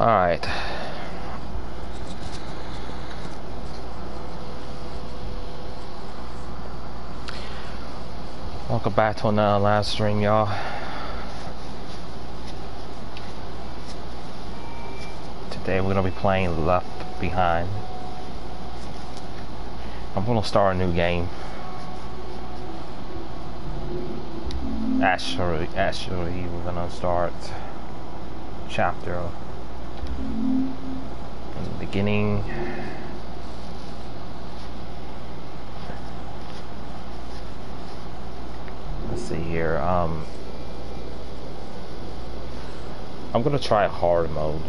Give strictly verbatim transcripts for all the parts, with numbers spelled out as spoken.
Alright. Welcome back to another live stream, y'all. Today we're gonna be playing Left Behind. I'm gonna start a new game. Actually, actually, we're gonna start chapter in the beginning. Let's see here. Um, I'm gonna try hard mode.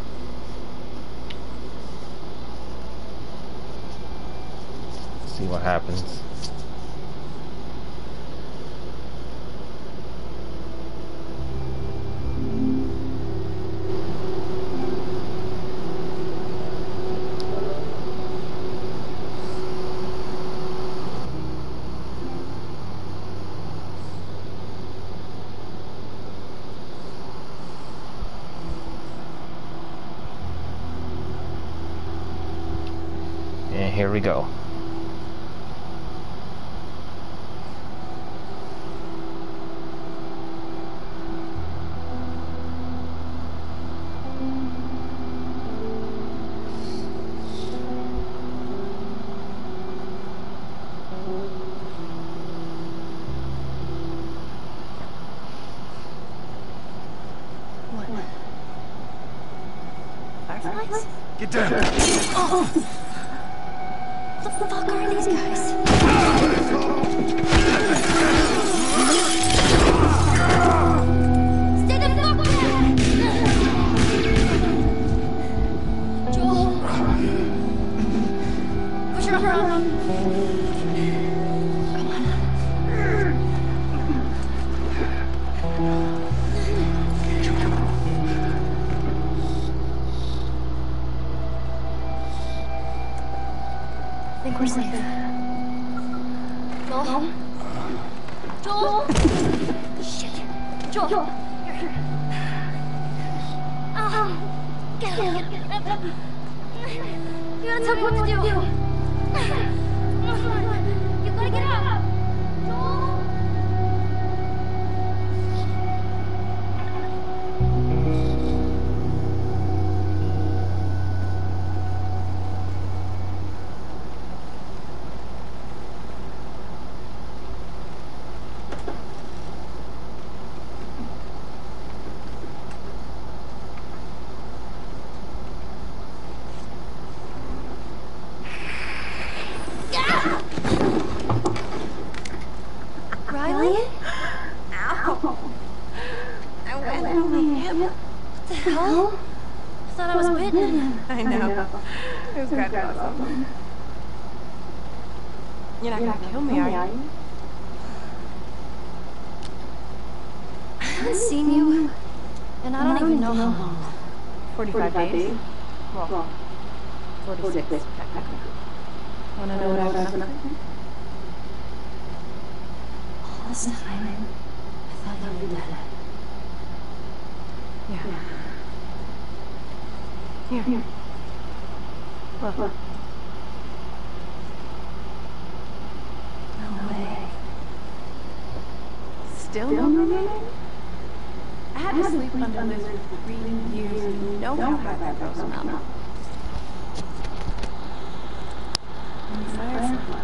See what happens. And here we go. Fireflies? Get down! Oh! What the fuck are these guys? Stay the fuck back! Joel! Push her around! Come on. I think we're safe. Joel? Joel? Shit. Joel! Here, here. Oh. Get up, get up, get up. You gotta tell me what to do. You gotta get up. Joel? Riley? Ow. I went on my hip. What the hell? I thought I was bitten. I know. It was kind of awesome. You're not gonna kill me, are you? I haven't seen you, and I don't even know how long. Forty-five days? Well, forty-six, technically. Wanna know what I've been up to? All this time, I thought you were dead. Yeah. Here. Here. Look. Look. No way. Still no roommate? I had to sleep under lizard for three years and you know how hard that goes now. Firefly.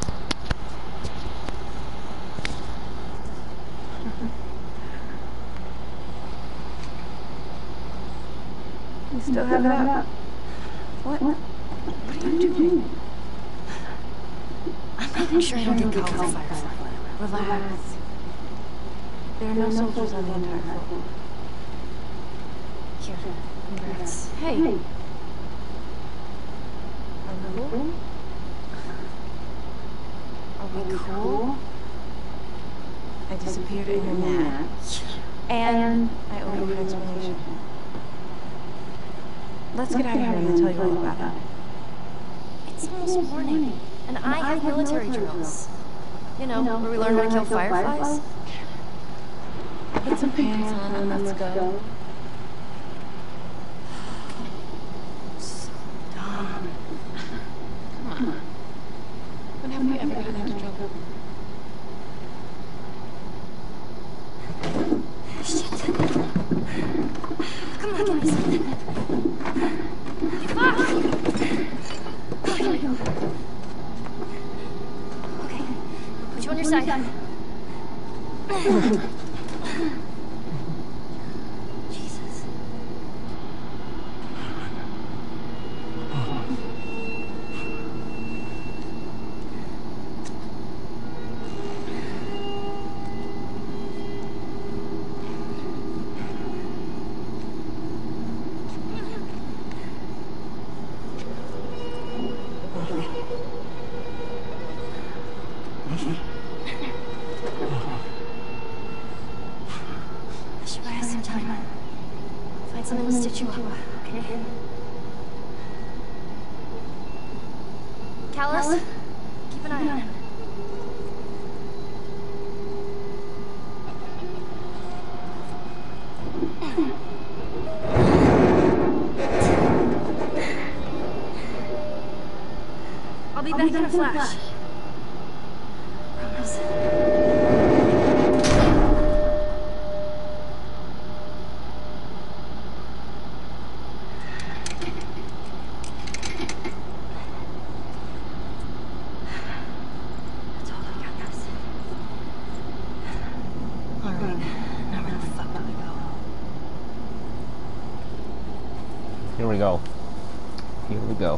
You still have it up? What? What are you doing? I'm making sure I don't get caught with Firefly. Relax. There are no soldiers on the entire floor. Here, congrats. Hey. Are we cool? Are we cool? I disappeared in your nap. And I owe you an explanation. Let's get out of here and I'll tell you all about it. It's almost morning, and I have military drills. You know, where we learn how to kill fireflies. Put some pants on and let's go. your side. Jesus. I should buy us some time. Find something to stitch you up, okay? Callus, keep an eye on him. I'll be back in a flash. Promise. Totally got this. Alright, now where the fuck do we go? Here we go. Here we go.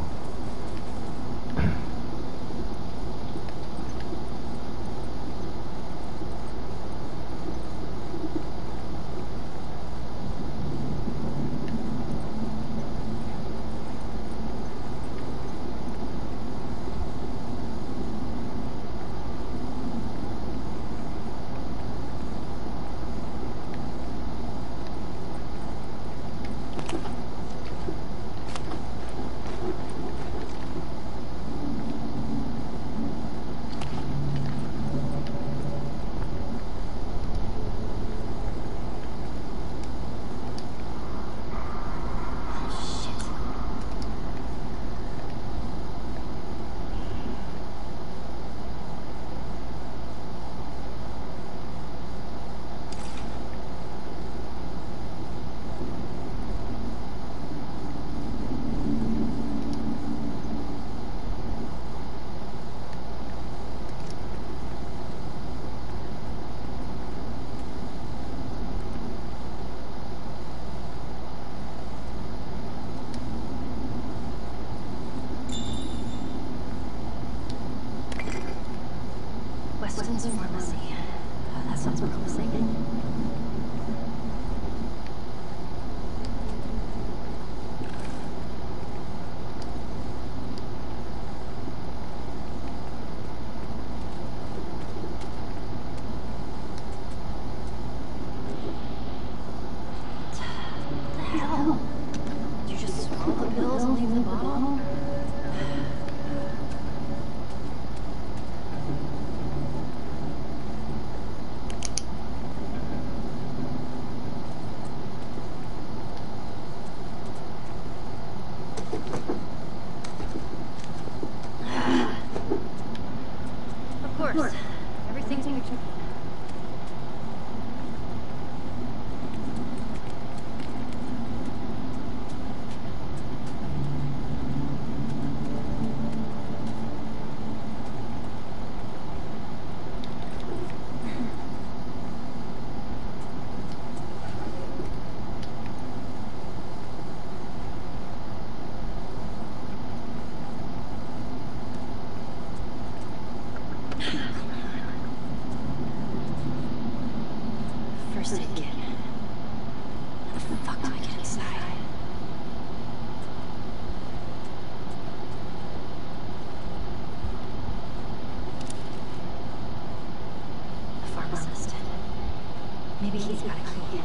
Weston's Pharmacy. Oh, that sounds promising. What the hell? Did you just swallow the pills and leave the bottle? Of course. Everything's picture. First aid kit. How the fuck do I get inside? The pharmacist. Maybe he's got a clue.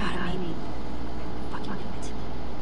I mean, fucking knew it.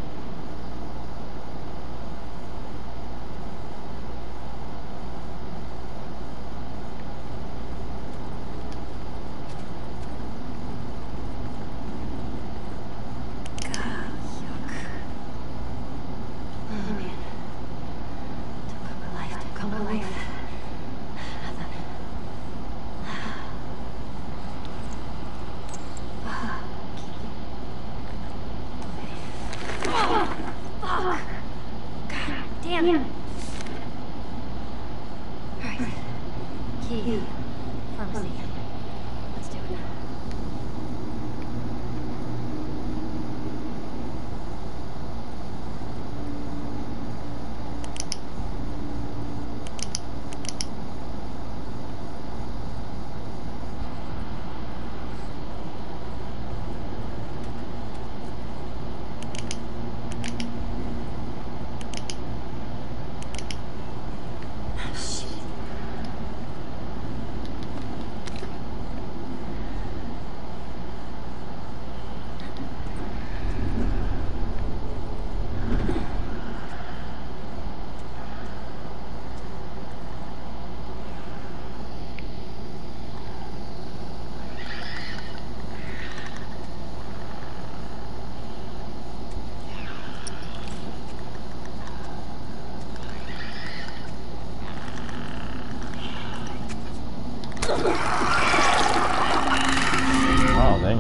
Oh, dang.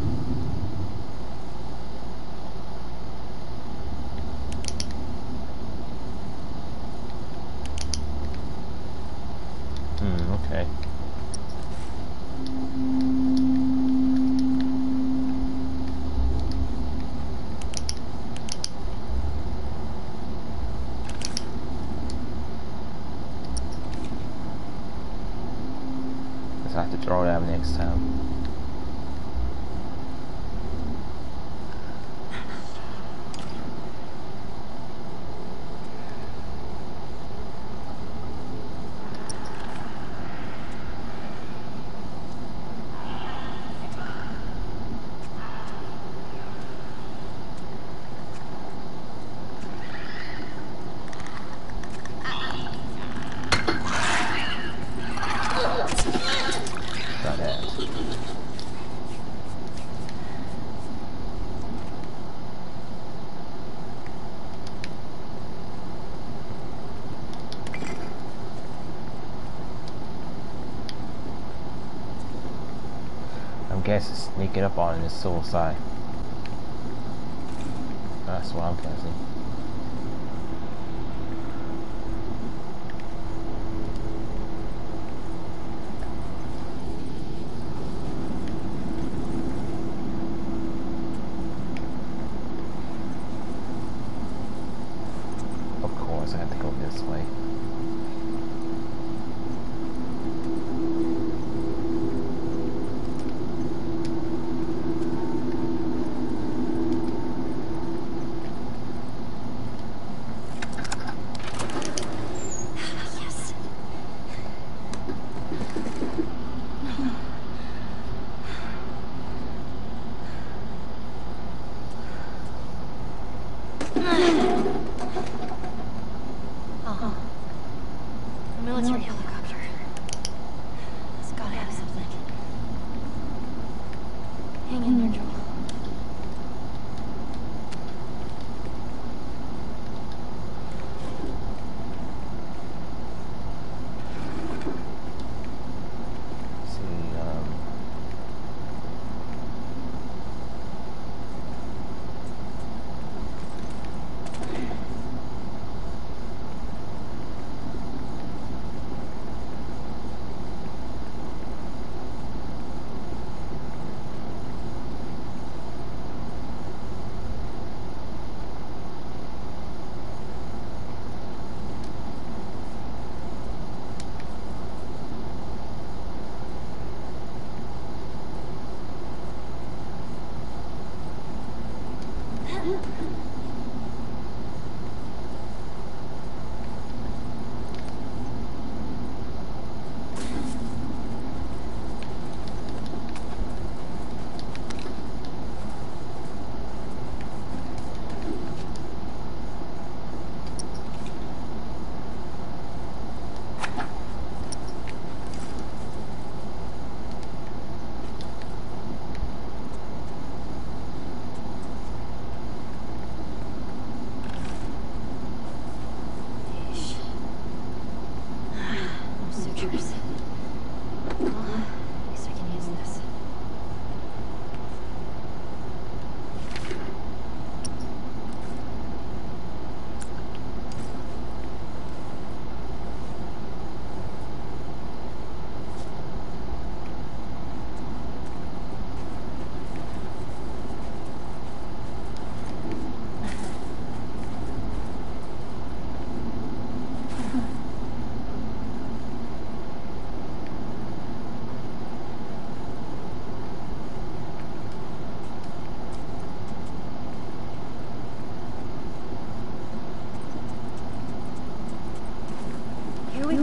Hmm, okay. Guess I have to draw it out next time. Try that. I'm guessing sneaking up on it is suicide. That's what I'm guessing. Of course, I have to go this way. Yes. Oh. A military helicopter. It's gotta have something. Hang in there, Joel. See, um...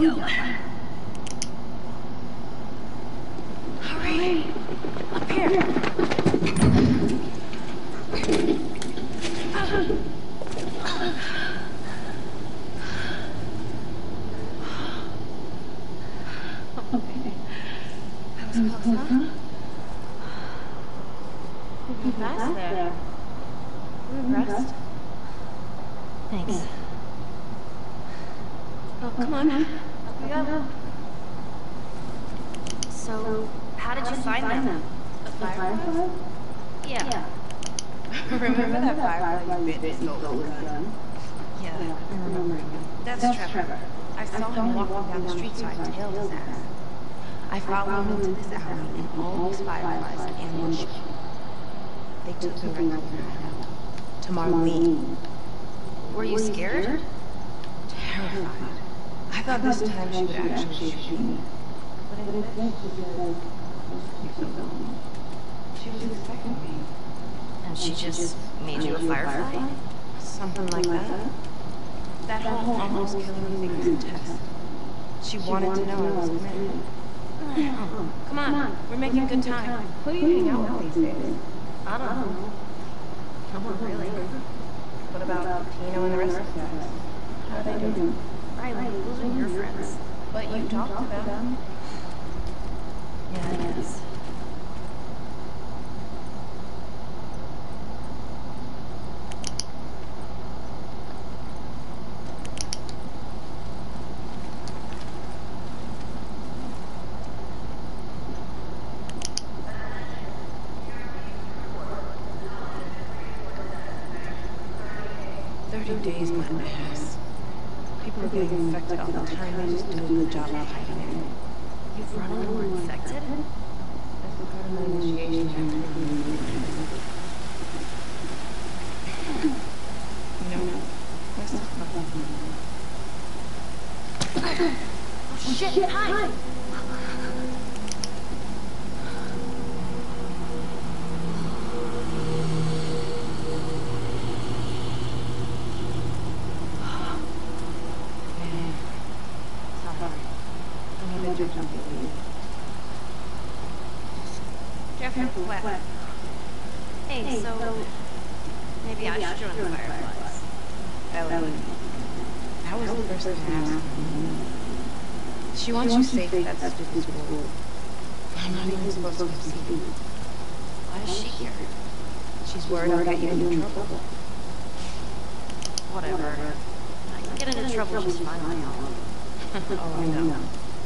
go. Hurry. Up here. That was close, huh? You're fast there. You impressed? Thanks. Oh, come on. Up we go. So, How did you find them? The fireflies? Yeah. Remember that firefly you bit his golden gun? yeah, I remember. That's Trevor. I saw him walking down the street, so I tailed his ass. I followed him into this alley, and all these fireflies ambushed me. They took me right to hell. To Marlene. Were you scared? Terrified. I thought this time she would actually shoot me. But instead, she said, she was expecting me. And she just made you a firefly? Something like that. That whole almost killing me was a test. She wanted to know I was committed. Come on, we're making good time. Who do you hang out with these days? I don't know. No one really. What about Tino and the rest of the guys? How are they doing? Riley, those are your friends. But you talked to them. Yeah, I guess. Thirty days went past. People are getting infected all the time. They just do a good job of hiding it. You've run into more infected? That's the part of my initiation after you know, let's talk about that. Oh shit, hi! What? Hey, so maybe I should join the Fireflies. Ellie. That was the first thing I asked her. She wants you safe at that stupid school. I'm not even supposed to see you. Why is she here? She's worried I'll get you into trouble. Whatever. I can get into trouble just fine on my own. Oh, I know.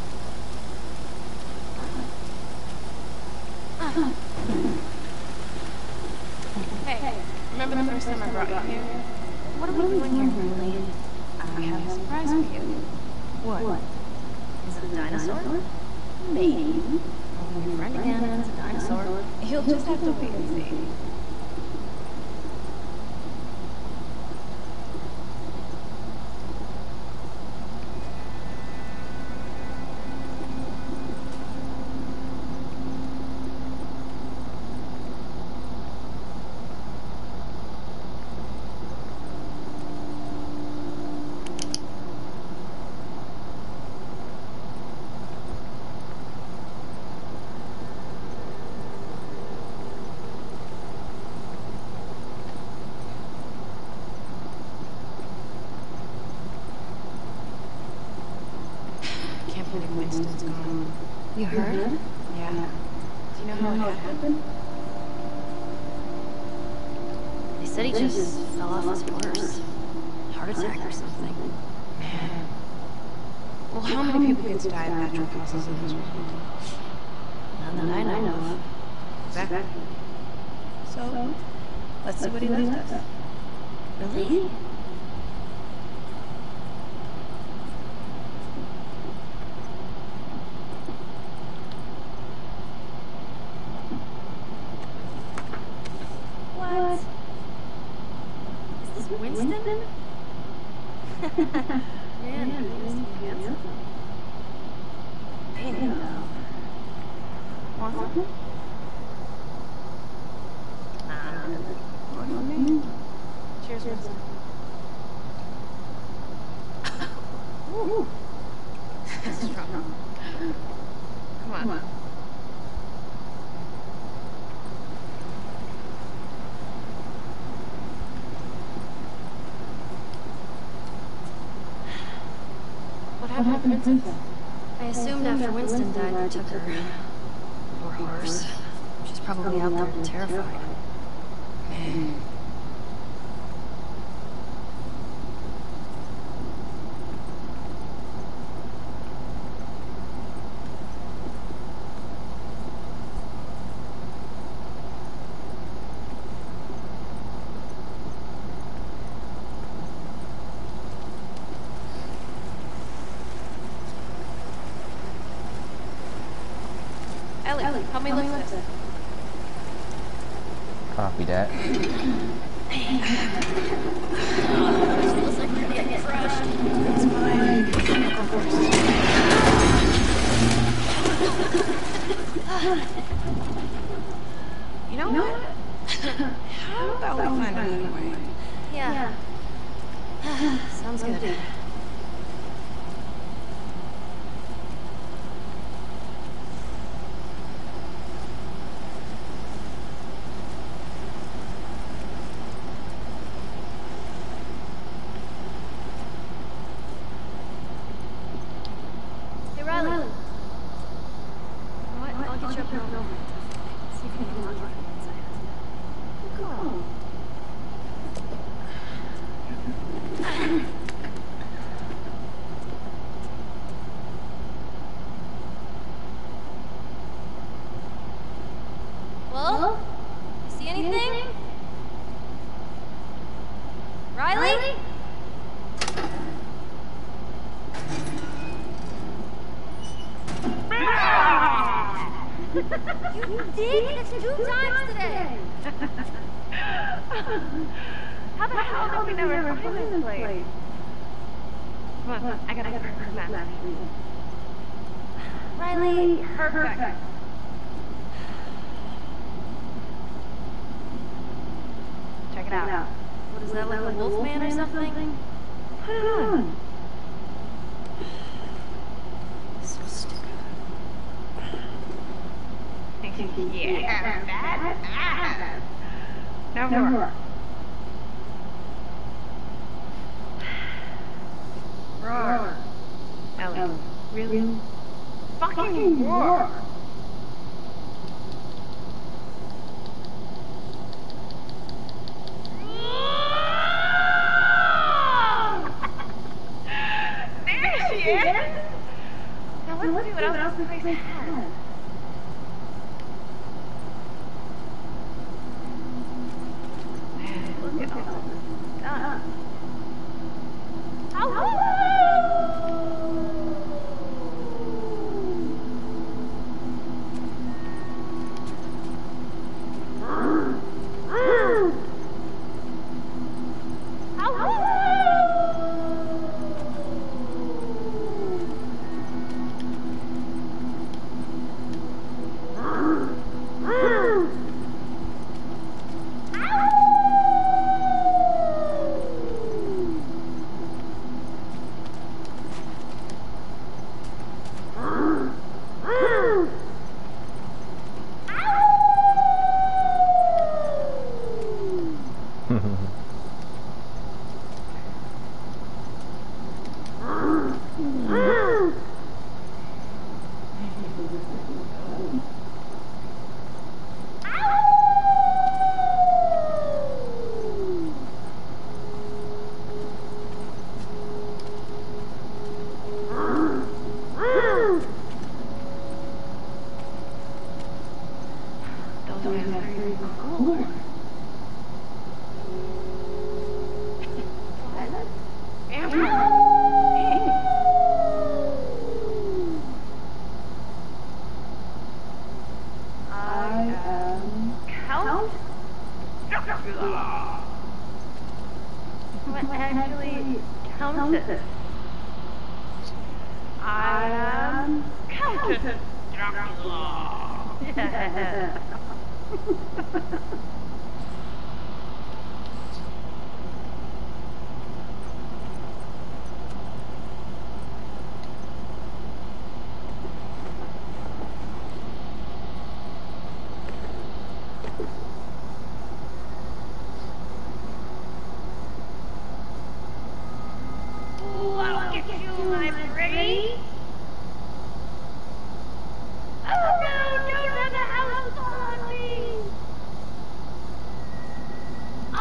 Hey, remember the first time I brought you here? What are we doing here, really? I have a surprise for you. What? Is it a dinosaur? Maybe. Oh, your friend again, if it's a dinosaur. You'll just have to wait and see. Winston's gone. You heard? Yeah. Do you know how it happened? They said he just fell off his horse. Heart attack or something. Man. Well, how many people get to die of natural causes in this world? None that I know of. Exactly. So, let's see what he left us. Really? What? Is this Winston? Man, he is handsome. Dana. Want some? Nah. Want me? Cheers, Winston. this from? Come on. What happened to Princess? I assumed after Winston died, they took her. Poor horse. She's probably out there terrified. Ellie, help me lift this. Copy that. Feels like we're getting crushed. It's fine. Go first. You know what? How about we find another way? Yeah. Sounds good. Hey, Riley. You know what? I'll get you up and over. See if you can unlock it from inside. Cool. Well, you see anything? Riley? You did it two times today. How the hell did we never find this place? Come on, I gotta get her map. Riley, Perfect. Check it out. what is that, like a wolf man or something? Put it on. So stupid. Yeah, that's badass. No more. Roar. Ellie, really? Fucking roar. There she is. Now let's see what else this place has. Look at all this stuff. Actually, Countess. I am Countess Dracula. Yeah.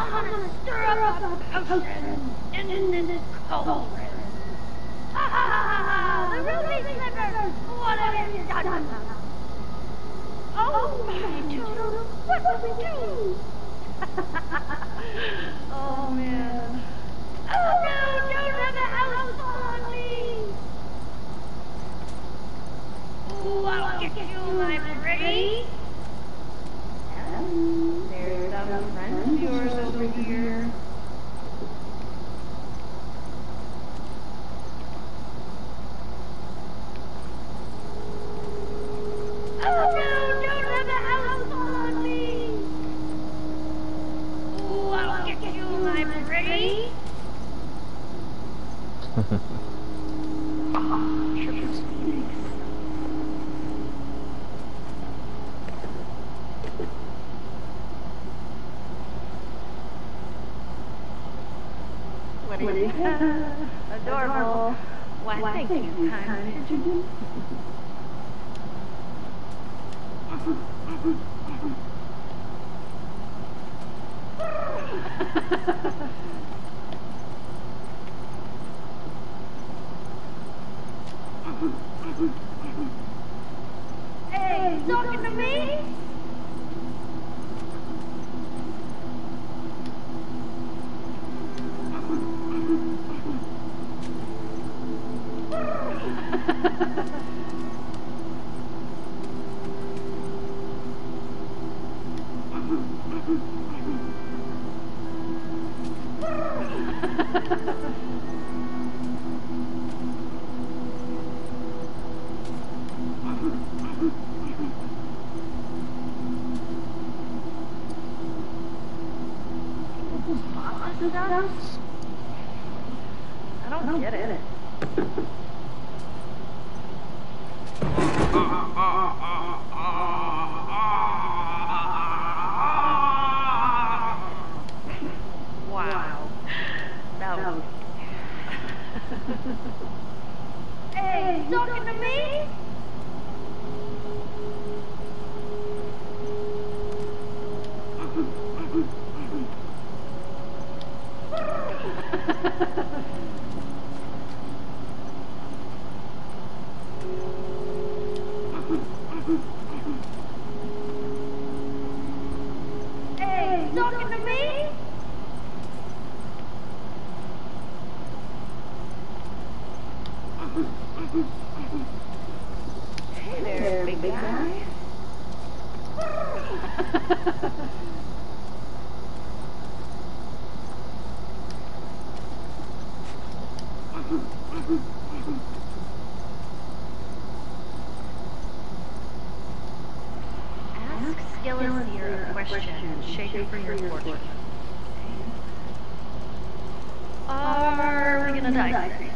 I'm gonna stir up a potion in, in, in this cauldron. Ha ha ha ha! The ruby slippers! What have you done? Oh my Toodle, what will we do? Oh man. Oh no, don't have a house fall on me! Ooh, I'll get you, my pretty! And there's some friends of yours over here. Oh no, don't have a house fall on me! Ooh, I'll get you, my pretty! What do you think? Adorable. Why, Why, thank you, kind pigeon. Hey, you talking to me? I don't get it. Wow. That was... Hey, you talking to me? Hey, you talking to me? Hey there, big guy. Ask Skeleseer a question. Shake it for your fortune. Are we gonna die?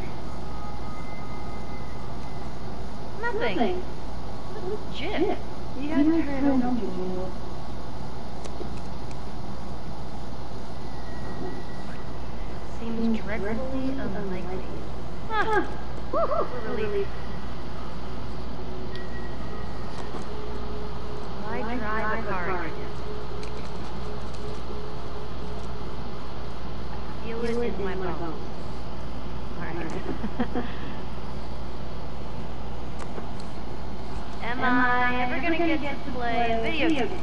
Nothing. Legit. You gotta turn it over. Seems dreadfully unlikely. Huh. We're relieved. Why try the car again? I feel it in my bones. Alright. Am I ever gonna get to play a video game?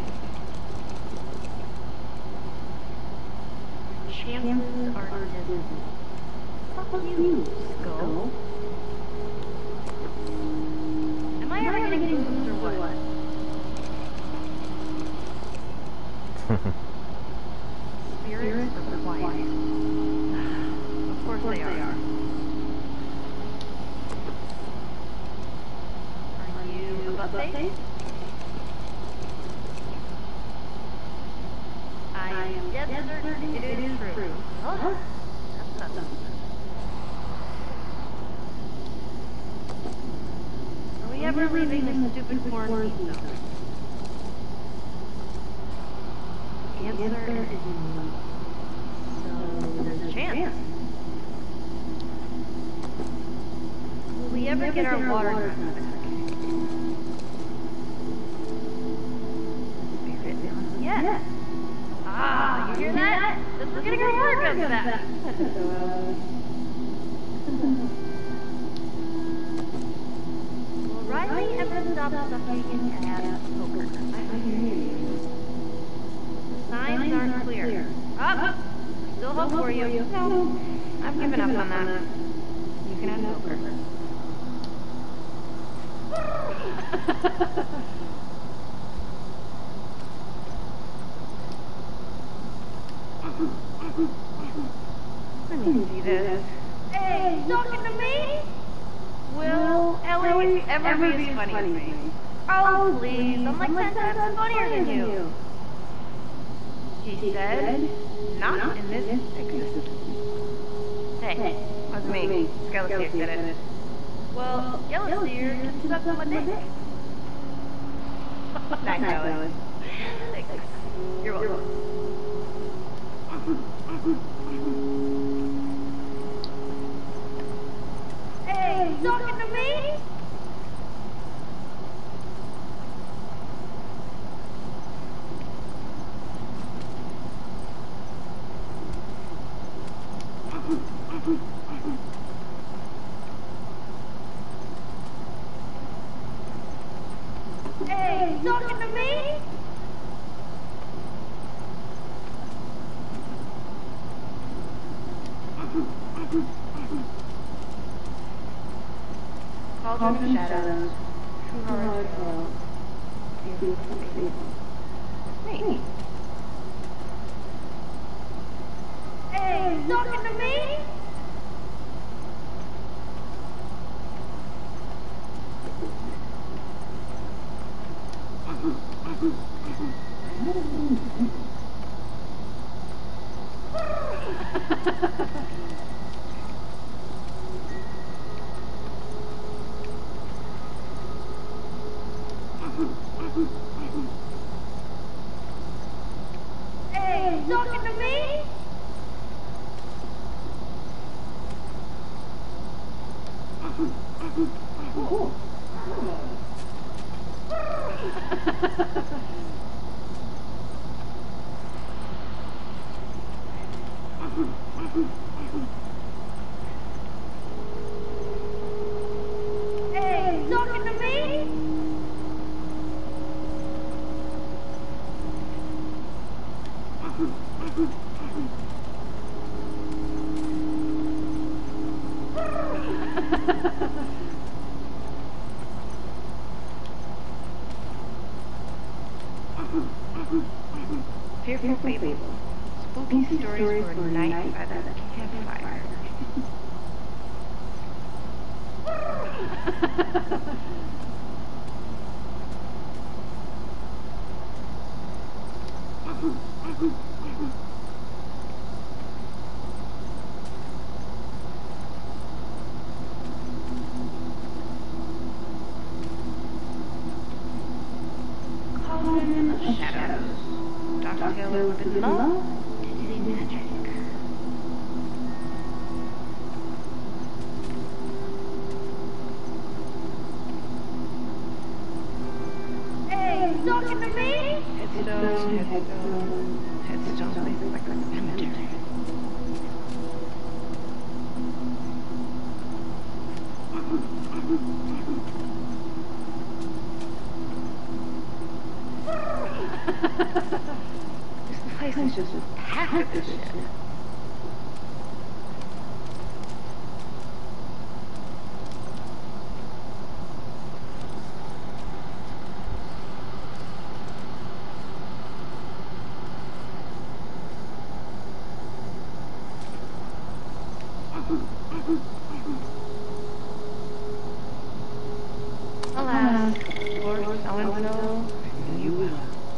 Chances are dismal. Fuck you, Skull. Am I ever getting boobs or what? Spirits are quiet. Of course they are. Are you a buffet? I am dead certain it is true. Huh? That's not Are we ever leaving this stupid quarantine zone? The answer is no. So there's a chance. Will we ever get our water back? Spirit? Yes. Ah, you hear that? The we're getting our workouts back. Well, Riley hasn't stopped sucking at poker. I can hear you. Signs aren't clear. Up! Still hope for you. No, I've given up on that. You can have poker. Let me see this. Hey, you talking to me? Will Ellie ever be as funny as me? Oh, please. I'm like ten times funnier than you. She said, not in this existence. Hey, was me. Skeleton did it. Well, Skeleton can suck on my dick. Thanks, Ellie. Thanks. You're welcome. Hey, you talking to me? Hey, you talking to me? Cauldron of Shadows. True Horror Tales. Beautiful Fable. Me. Hey, you talking to me? Hey, you talking to me? Hey, you talking to me? Fearful Fable. Spooky stories for a night by the campfire. Cauldron of Shadows. Doctor Taylor forbidden love. Deadly magic. Hey, you talking to me? Headstone, headstone, headstone, like a cemetery. This place is just packed with this shit. Alas, Lord so-and-so, I knew you well.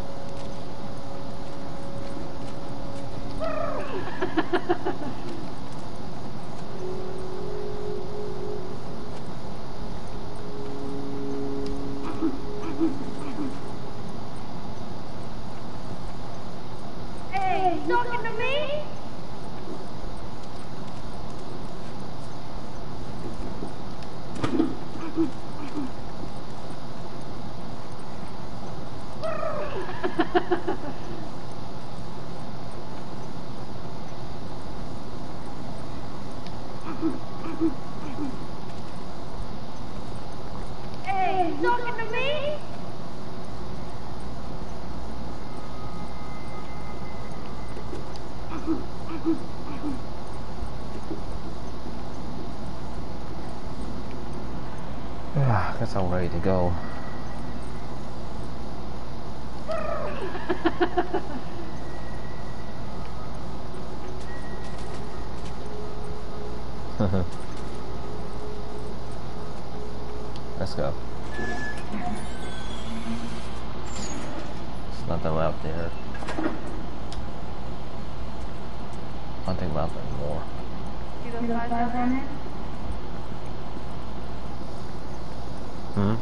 Hey, you talking to me? I guess I'm ready to go. Let's go. There's nothing left there. Nothing left anymore. You go five down there? Hmm?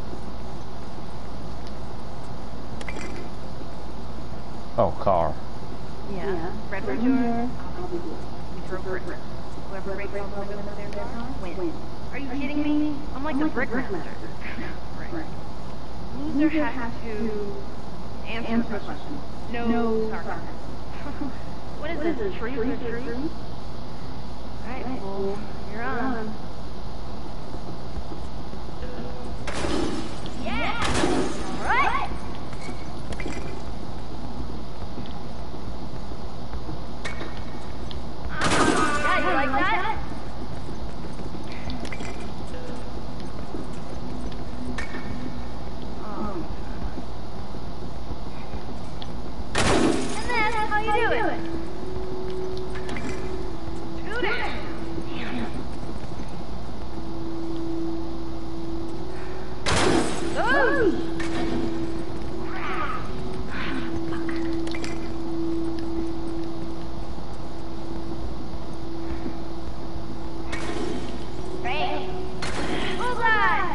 Oh, car. Yeah. Red Red door. We throw brick. Whoever breaks all the windows there wins. Are you kidding me? I'm like the brick master. Right. Loser has to answer the question. No sarcasm. What is this? Truth or truth? Alright, well, you're on. Yeah! Alright! Yeah, you like that? Um. And then, how you doing? Shoot it! Those! Great! Bullseye!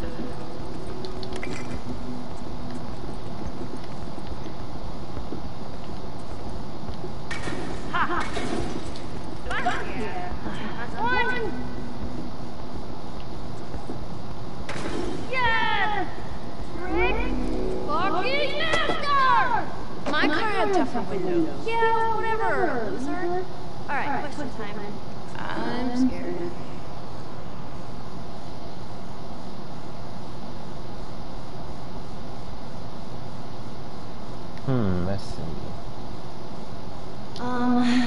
Ha ha! Fuck yeah! That's one! Yes! Rick! Fucking NASCAR! My car had tougher windows. Yeah, whatever, loser. Alright, question time. I'm scared. Hmm, let's see. Um...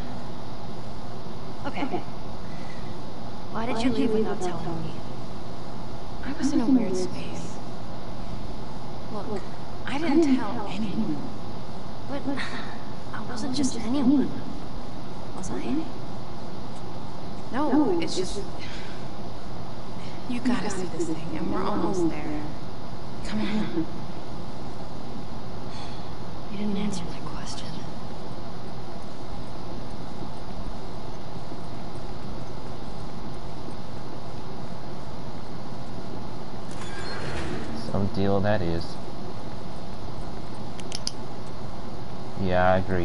Okay. Why did you leave without telling me? I was in a weird space. Look, I didn't tell anyone. But I wasn't just anyone. Was I? No, it's just... You gotta see this thing, and we're almost there. Come on. You didn't answer my question. Some deal that is. Yeah, I agree.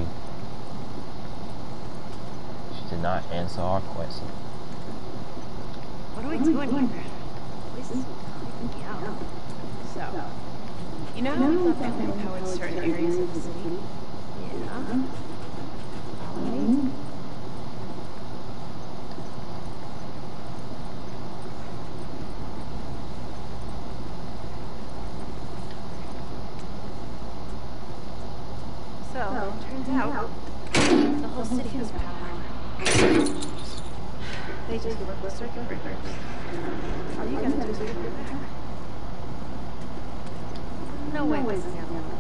She did not answer our question. What are we doing here? This is freaking me out. So, you know how we thought that we empowered certain areas of the city? Yeah. Um, So, turns out, the whole city has power. They just work with circuit breakers. All you gotta do is get your back. No way this is gonna work.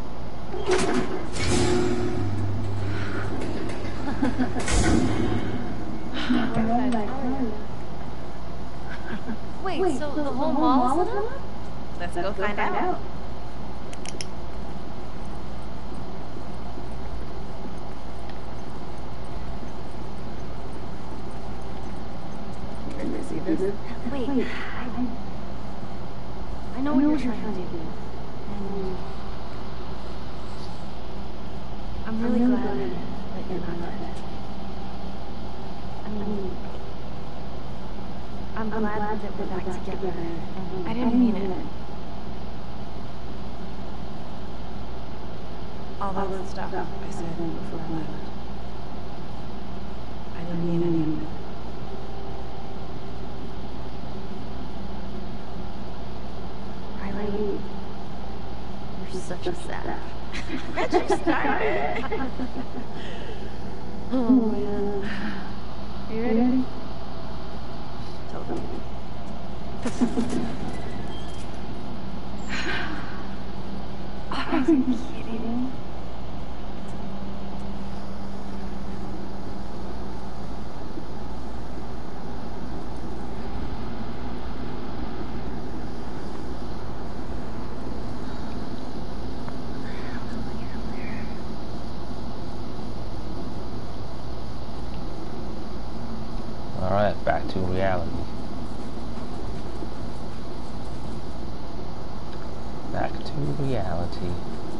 Wait, so the whole mall is lit up? Let's go find out. Wait, I, I know what you're trying to do. And I'm really glad that you're not dead. I mean, I'm glad that we're back together. And I didn't mean it. All that stuff I said before I left. I didn't mean any of it. Riley, you're such a sap. Bet you started. Oh man. Are you ready? Totally. Are you kidding? Alright, back to reality. Back to reality.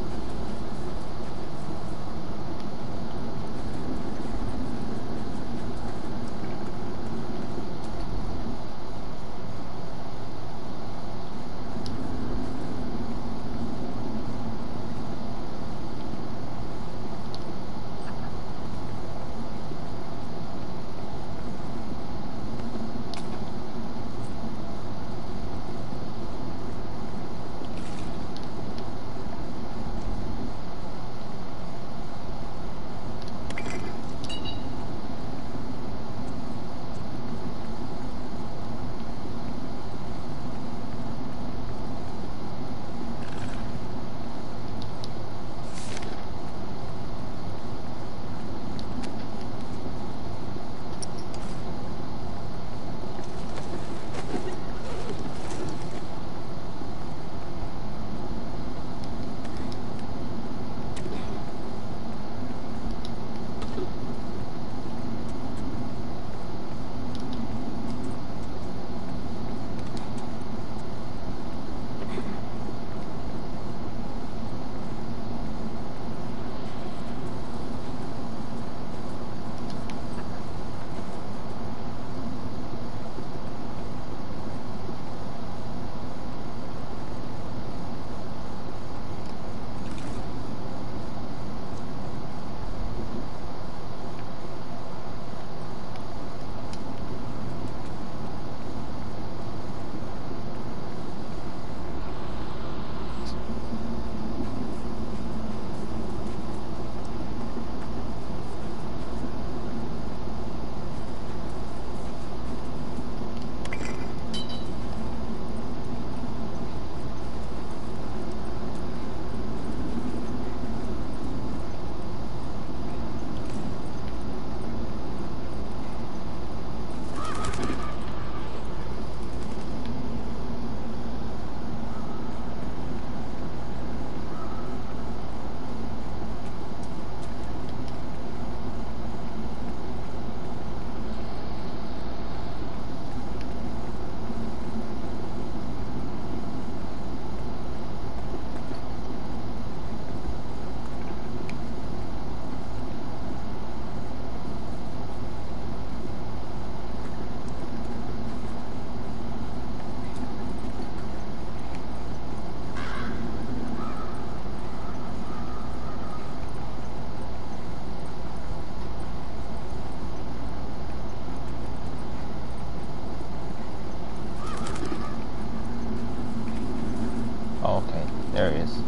Oh, okay, there it is.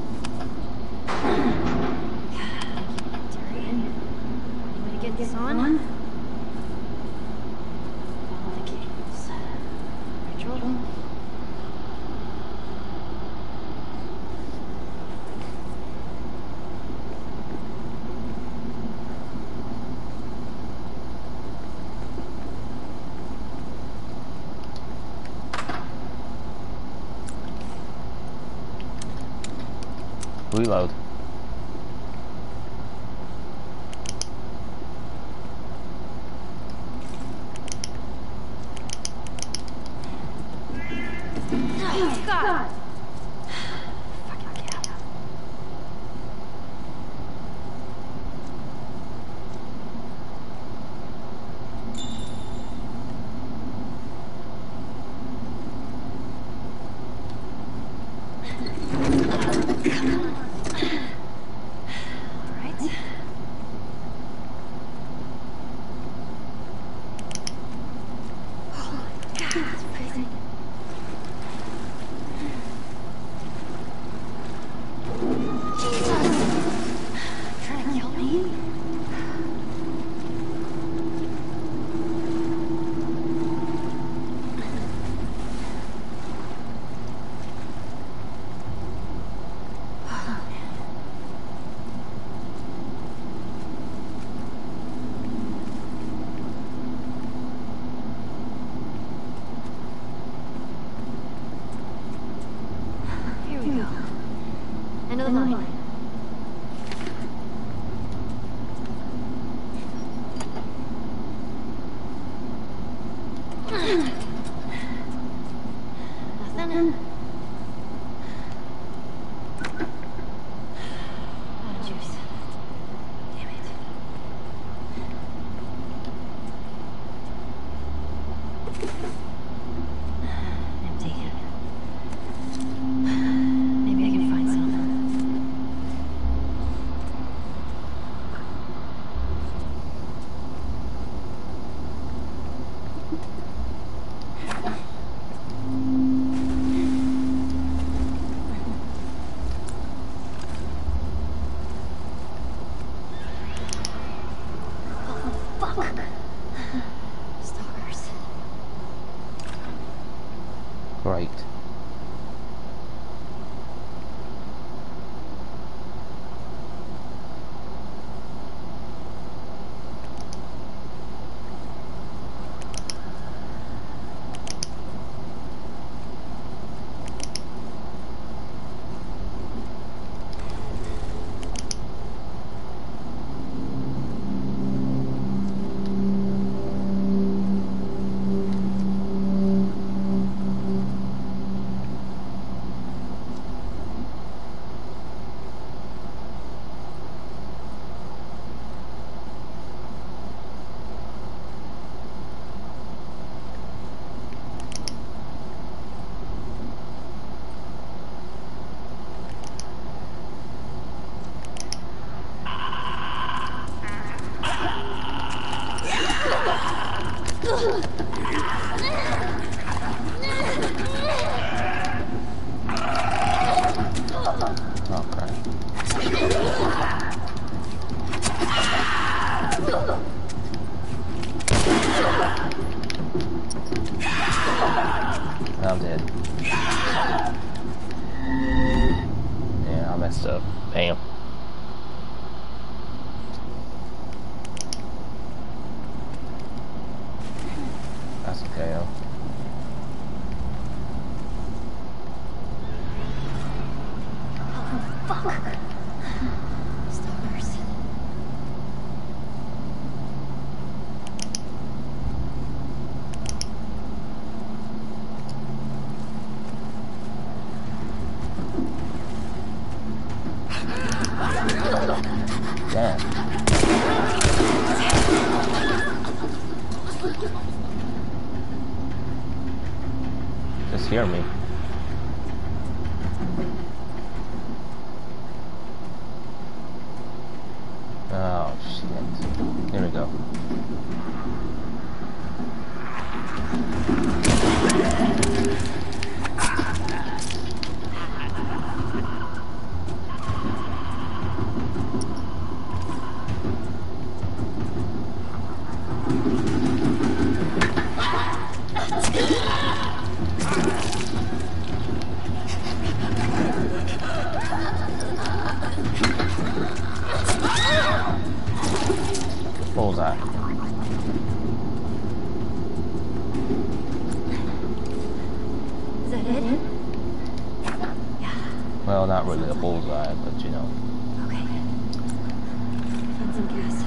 Darian, you want to get this on? Follow the games. Rachel? Reload. Oh, God. Fucking cat. All right. Oh, God, it's freezing. Stalkers. Great. I'm dead. Yeah, I messed up. Damn. That's okay, though. Oh, fuck. Stalkers. Damn. Just hear me. Oh shit. Here we go. Bullseye. Is that it? Yeah. Well, not really a bullseye, but you know. Okay. Found some gas.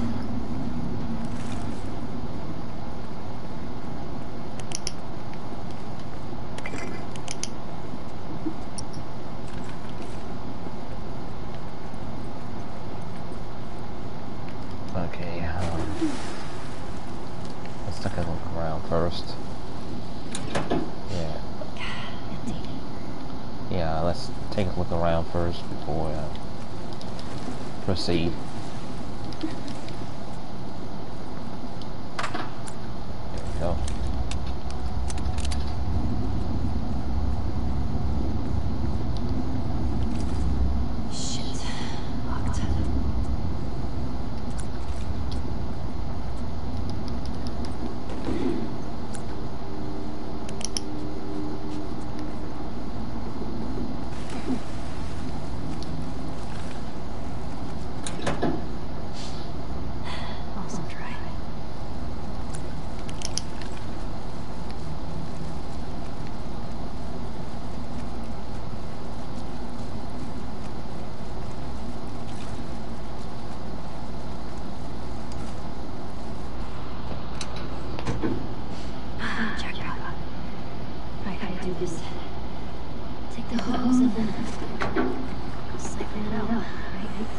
Okay, um, let's take a look around first. Yeah. Empty. Yeah, let's take a look around first before uh, proceed. There we go. Shit. Locked. Also dry. Jackpot. Right, how do you do this? Take the hose and then siphon it out, right?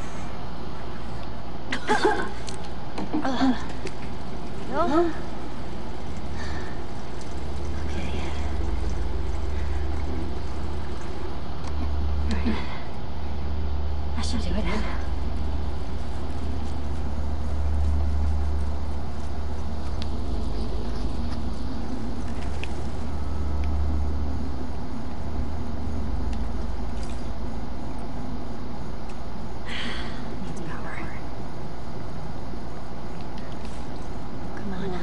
Uh, no? Okay. Alright. That should do it. Needs power. one.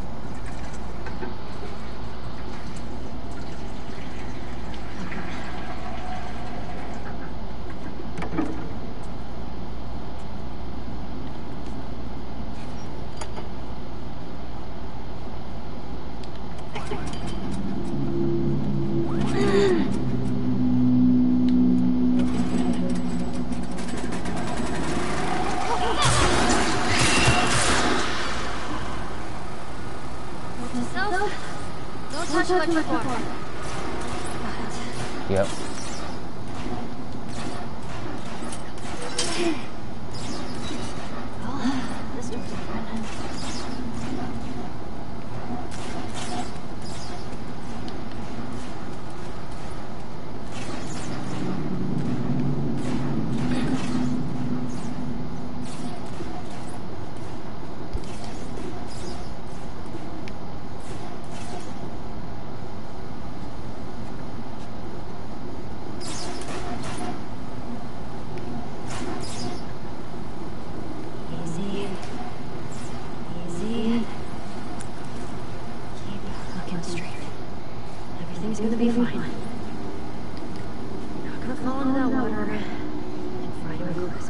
Don't touch electric bar. Yep. Oh, this door's open. Easy. Easy. Keep looking straight. Everything's gonna be fine. Not gonna fall into that water and fry to a crisp.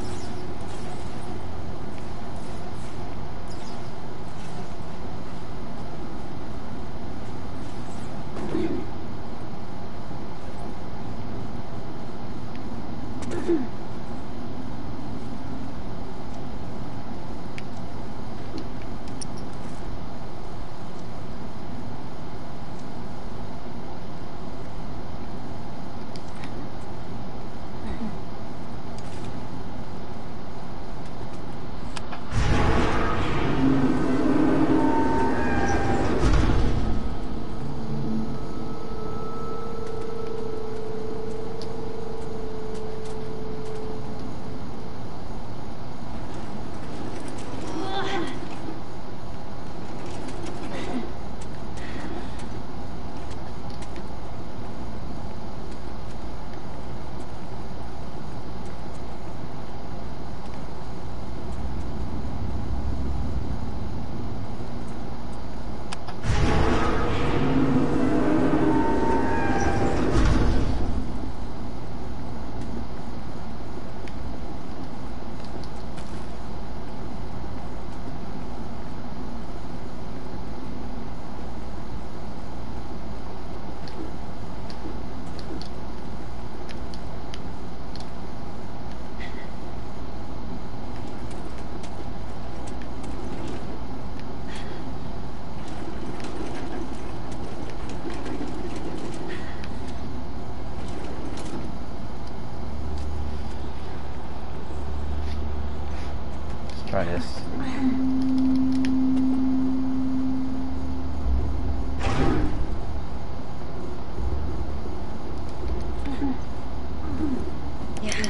Try this. Yeah.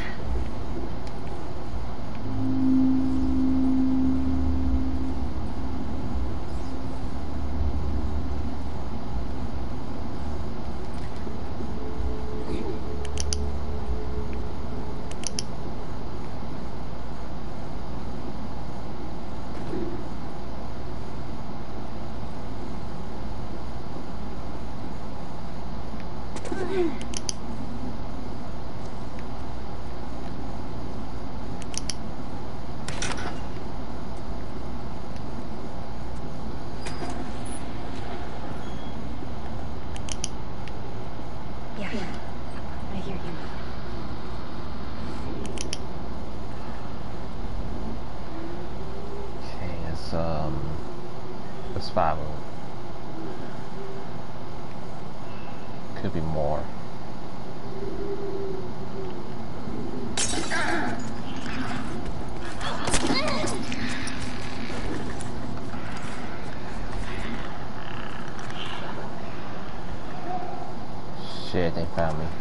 Yeah. I hear you. Okay, it's um it's five of them. Could be more. Shit, they found me.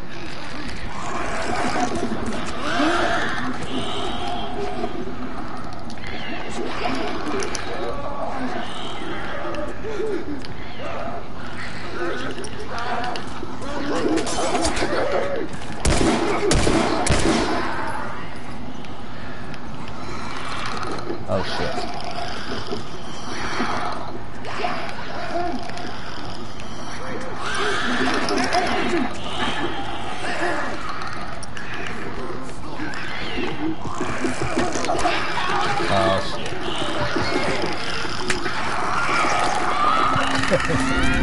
Oh shit.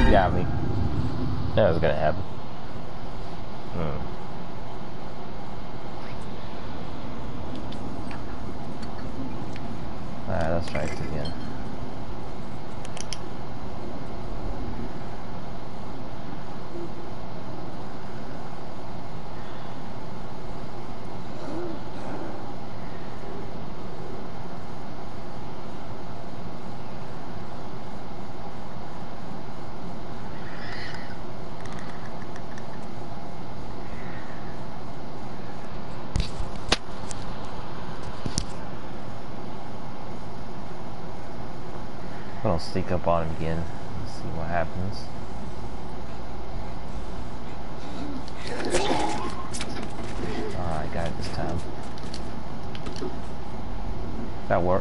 got me. That was gonna happen. Hmm. Alright, let's try this again. I'll sneak up on him again and see what happens. Alright, got it this time. That worked.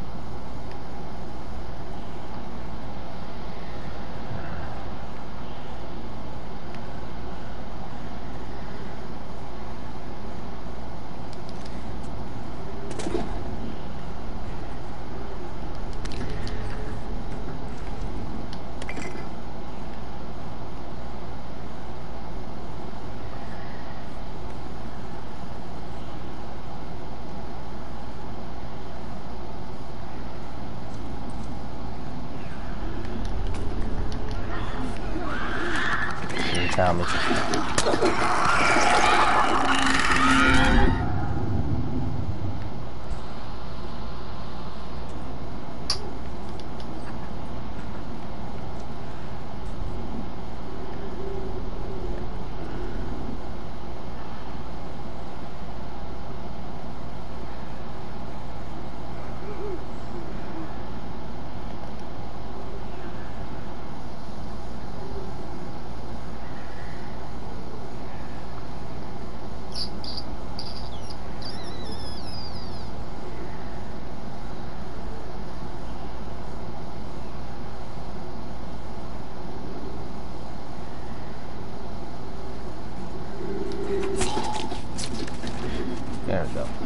Found me. There we go.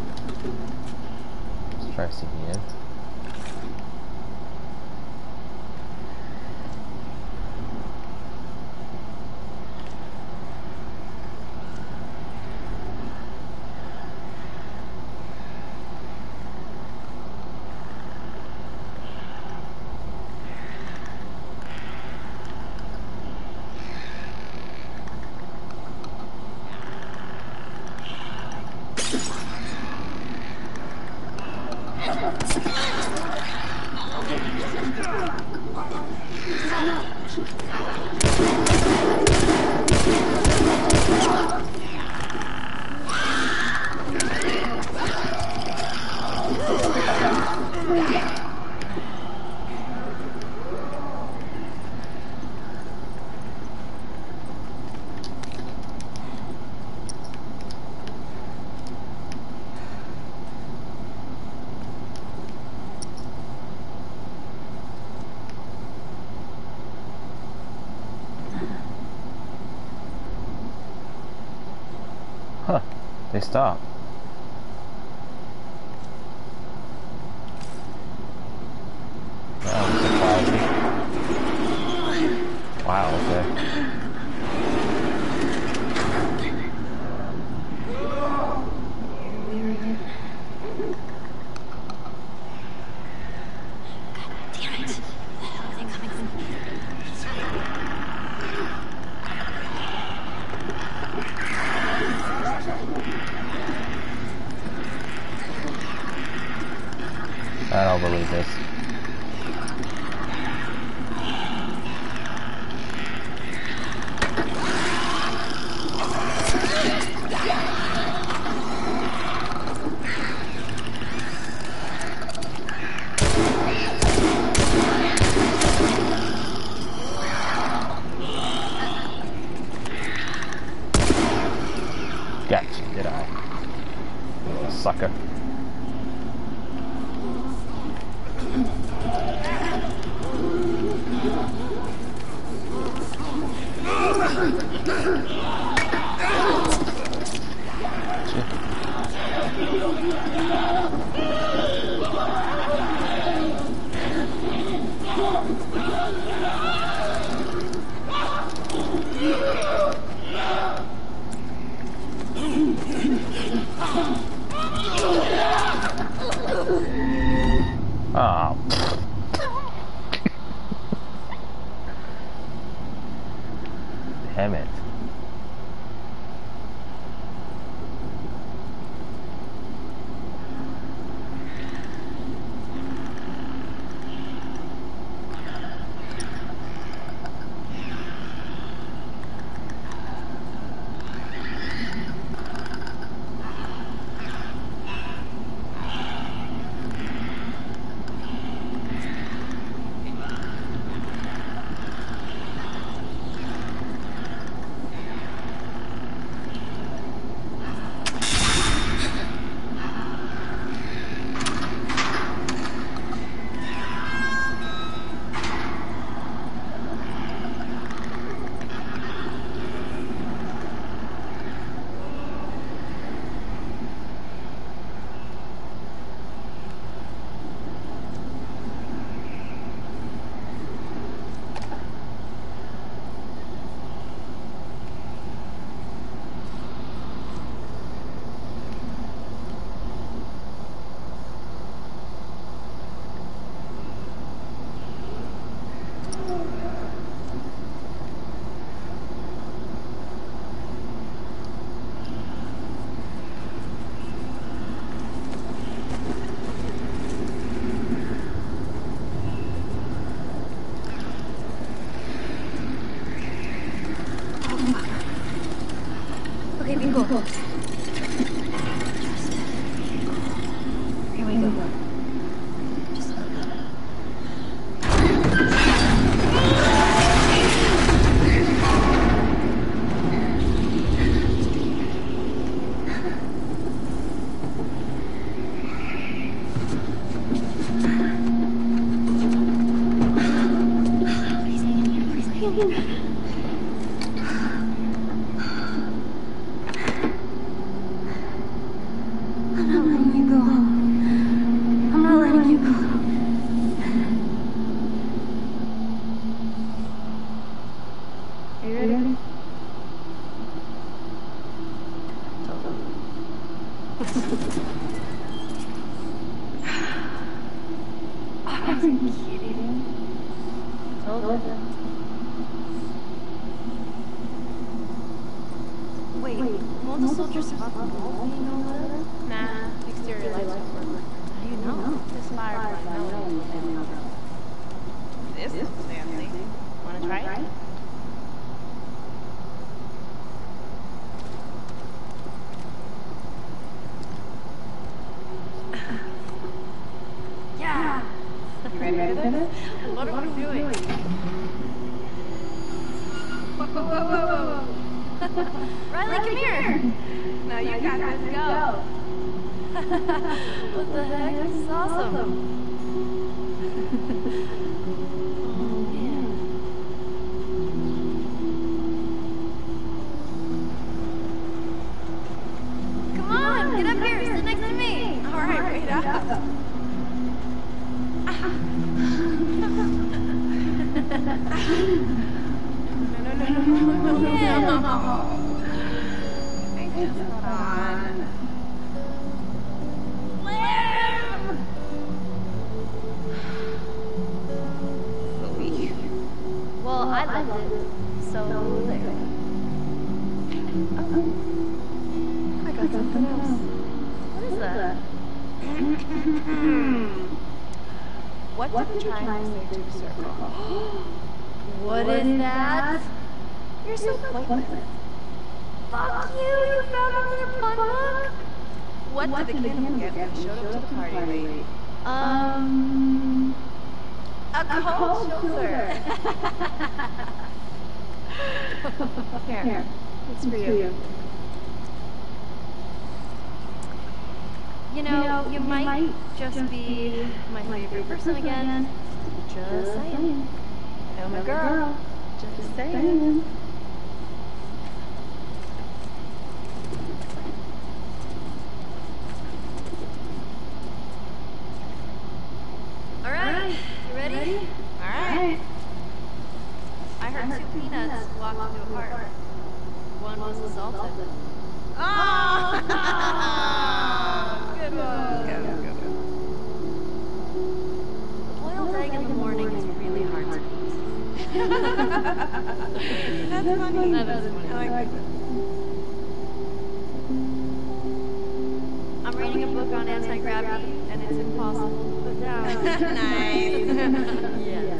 Let's try this again. Huh, they stopped. Wow, surprised me. Wow, okay. I don't believe this. Gotcha, did I? You little sucker. Oh. Damn it. Okay, be cool. Here we go. Just look up. Please hang in here, please hang in here. I'm not letting you go. I'm not letting you go. Are you ready? Are you kidding? Told you. Wait, won't the soldiers survive the wall being all lit up? Nah, exterior lights don't work. How do you know? This firefly melody will never know. This looks fancy. Wanna try it? Yeah! You ready for this? What are we doing? Whoa, whoa, whoa, whoa, whoa. Riley, come here! No, you got this. Go. What the heck? This is awesome. Oh, man. Come on, get up here. Sit next to me. All right, wait up. No, no, no, no, no, no, Yeah. no. I just got on. Live! Movie. Well, I liked it. So there. I got something else. What is that? What did the triangle say to the circle? What is that? You're so pointless. Fuck you! You found another fun book? What did the kid get when he showed up to the party late? Um, A cold shoulder. Here, it's for you. You know, you might just be my favorite person again. Just saying. I'm a girl. Just saying. All right, you ready? All right. I heard two peanuts walk into a park. One was assaulted. Oh! Good one. Good, good, good. That's funny. That is funny. I like that. I'm reading a book on anti-gravity, and it's impossible to put down. Nice. Yes.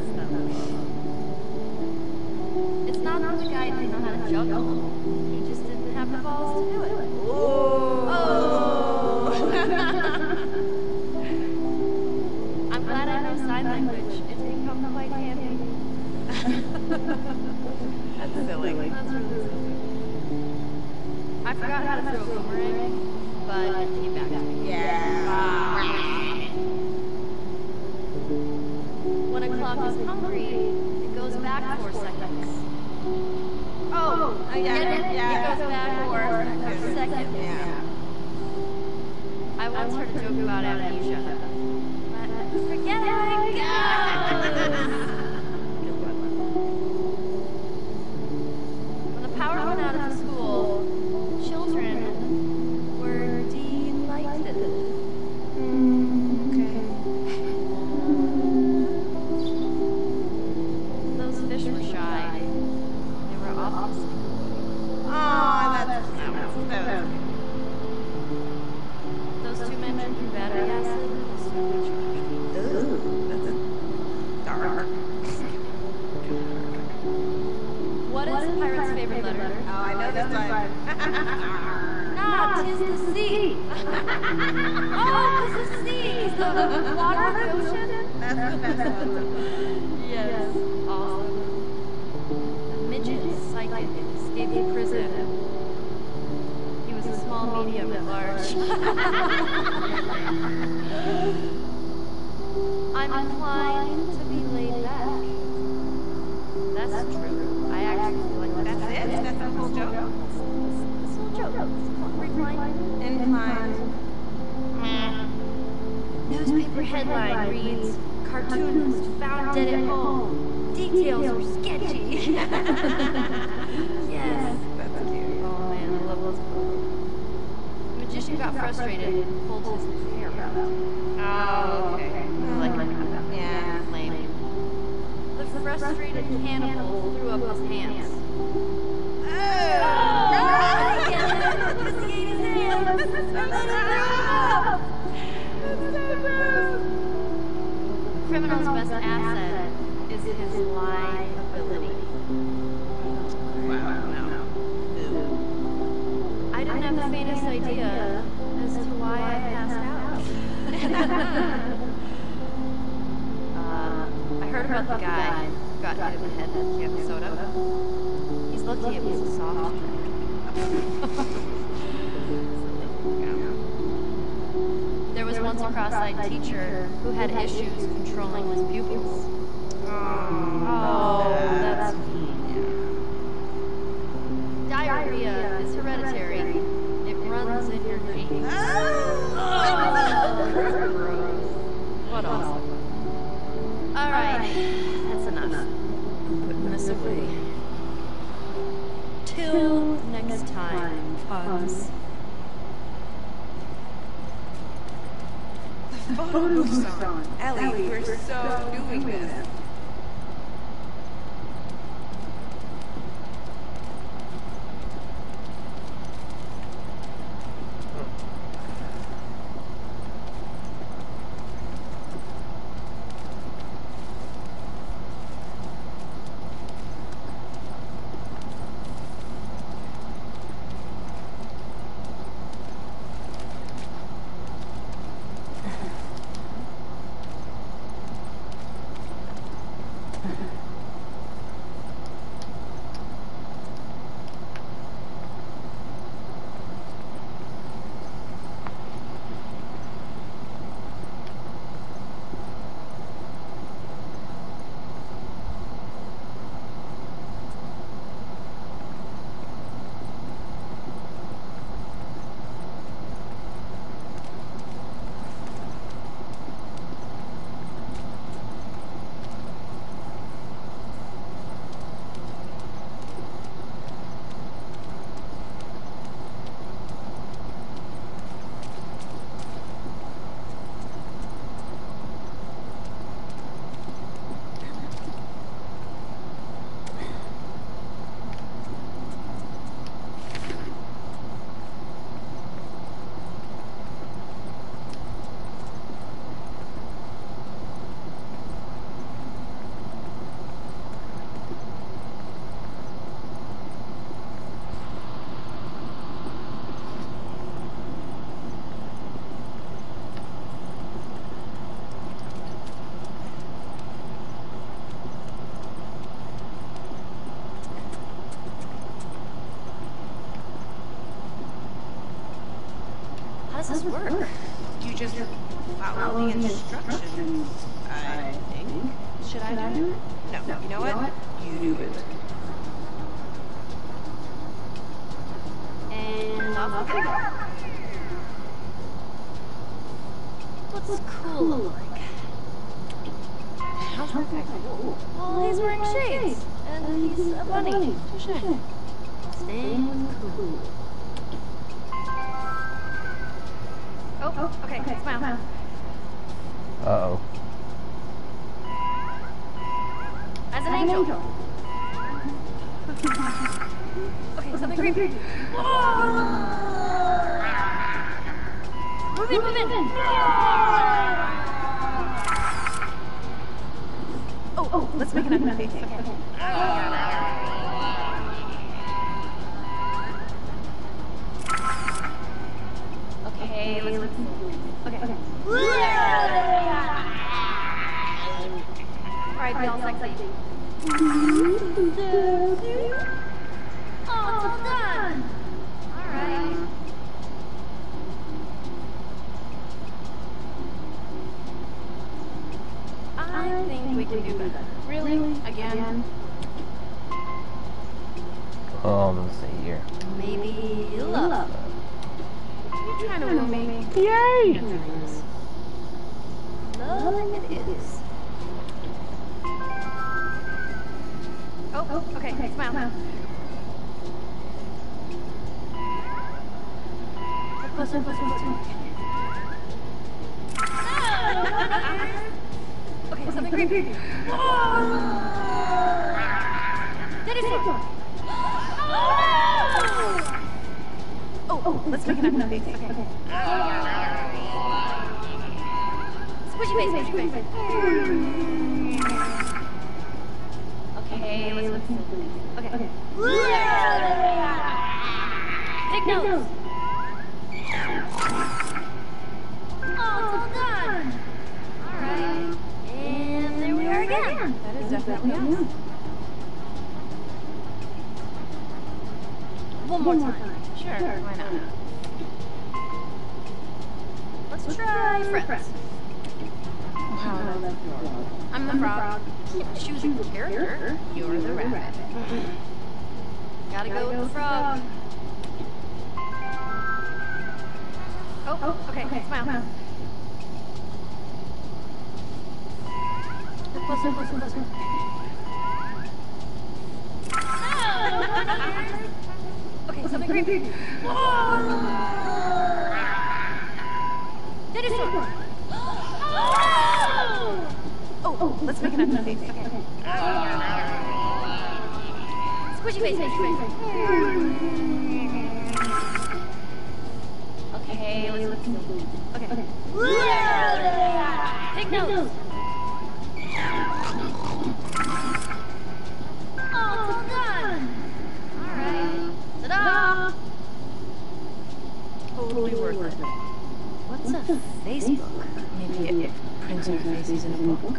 It's not that the guy didn't know how to juggle. He just didn't have the balls to do it. Oh. I'm glad I know sign language. It's become quite handy. That's silly. That's really silly. I forgot how to throw a boomerang, but it came back to me. Yeah. When a clock is hungry, it goes back four seconds. Oh, Oh, yeah. Get it? Yeah. It goes back four seconds. Yeah. I once heard a joke about amnesia. But forget how it goes. When the power went out at the school, children were delighted. Okay. Those fish were shy. They were optimistic. Oh, that's cute. So Those two men drinking battery acid was supercharged. Ooh, that's a dark. What is a pirate's favorite letter? Oh, I know this one. Nah, tis the sea. Oh, tis the sea. So the water of the ocean? That's the best one. Yes. Awesome. The midget psychic escaped the prison. He was a small medium at large. I'm inclined to be laid back. That's true. I actually feel like That's that's it? That's the whole joke? This whole joke. It's called reclining. Inclined. Newspaper headline reads, cartoonist found dead at home. Details are sketchy. Yes. That's cute. Oh man, I love those photos. The magician got frustrated and pulled his hair out. Oh, okay. Like a Yeah. flame. The frustrated cannibal threw up his hands. Oh! I get it. Because he ate his hands. And then he threw up. Criminal's best asset is his lie ability. Wow, no. Ooh. I didn't have the faintest idea as to why I passed out. uh, I heard about the guy who got hit in the head with a can of soda. He's lucky it was a soft drink. There was once a cross-eyed teacher who had issues controlling his pupils. Oh, that's diarrhea is hereditary. It runs in your genes. What else? All right, that's enough. I'm putting this away. Till next time, puns. Photo moves on. Ellie, we're so doing this. does this work? You just follow the instructions, I think. Should I do it? No, you know what? You do it. And off we go. What's cool look like? How's that guy cool? Well, he's wearing shades. And he's a bunny. Touche. Staying cool. Oh, okay, smile. Uh-oh. As an angel. Okay, something creepy. Move in, move in. Oh, oh, let's make another face. Okay. Okay, let's look. Okay. Alright, be all sexy. All done. Alright. I think we can do better. Really? Again? Um, let's see here. Maybe love. You're trying to woo me. Yay! Love it is. Oh, okay, smile. Closer, closer, closer. Okay, something creepy. Dinosaur! Oh, oh, let's make another face. Okay. Squishy face, squishy face. Okay, let's look. Okay. Okay. Big nose. All done. All right. And there we are again. That is definitely us. One more time. Sure, why not? Let's try friends. Wow. I'm the frog. Choose a character. You're the rabbit. Gotta go with the frog. Oh, okay, smile. Closer, closer, closer. Okay, something creepy. Dinosaur! Oh, oh, let's make another face. Okay. Squishy face, squishy face. Okay, let's look. Okay. Big nose. All done. All right. Ta-da! Totally worth it. What's a Facebook? Maybe it prints our faces in a book.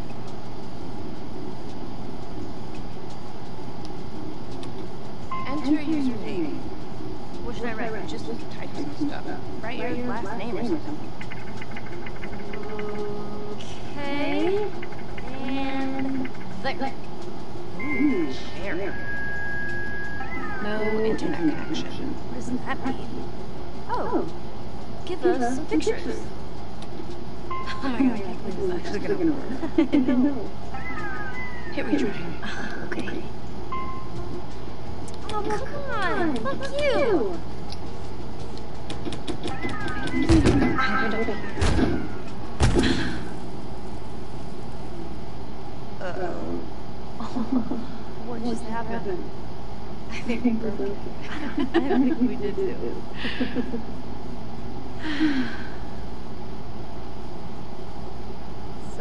Enter your username. What should I write? Just type some stuff. Write your last name or something. Okay. And click. Ooh, share. No internet connection. What does that mean? Oh, give us some pictures. Oh my god, I can't believe this is actually gonna work. No. Hit retry. Okay. Oh, come on. Look you. Uh-oh. What just happened? I think we broke it. I think we did too. So,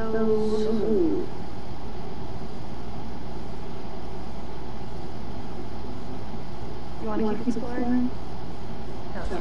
You want to keep exploring? hell yeah.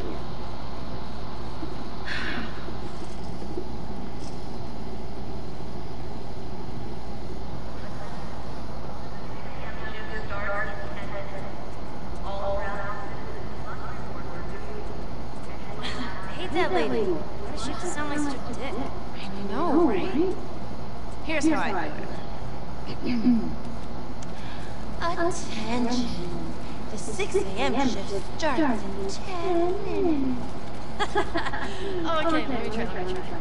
Hey, Deb, lady? Why does she have to sound like such a dick? I know, right? Here's how I do it. Attention. The six A M shift starts in ten minutes. Okay, let me try, let me try.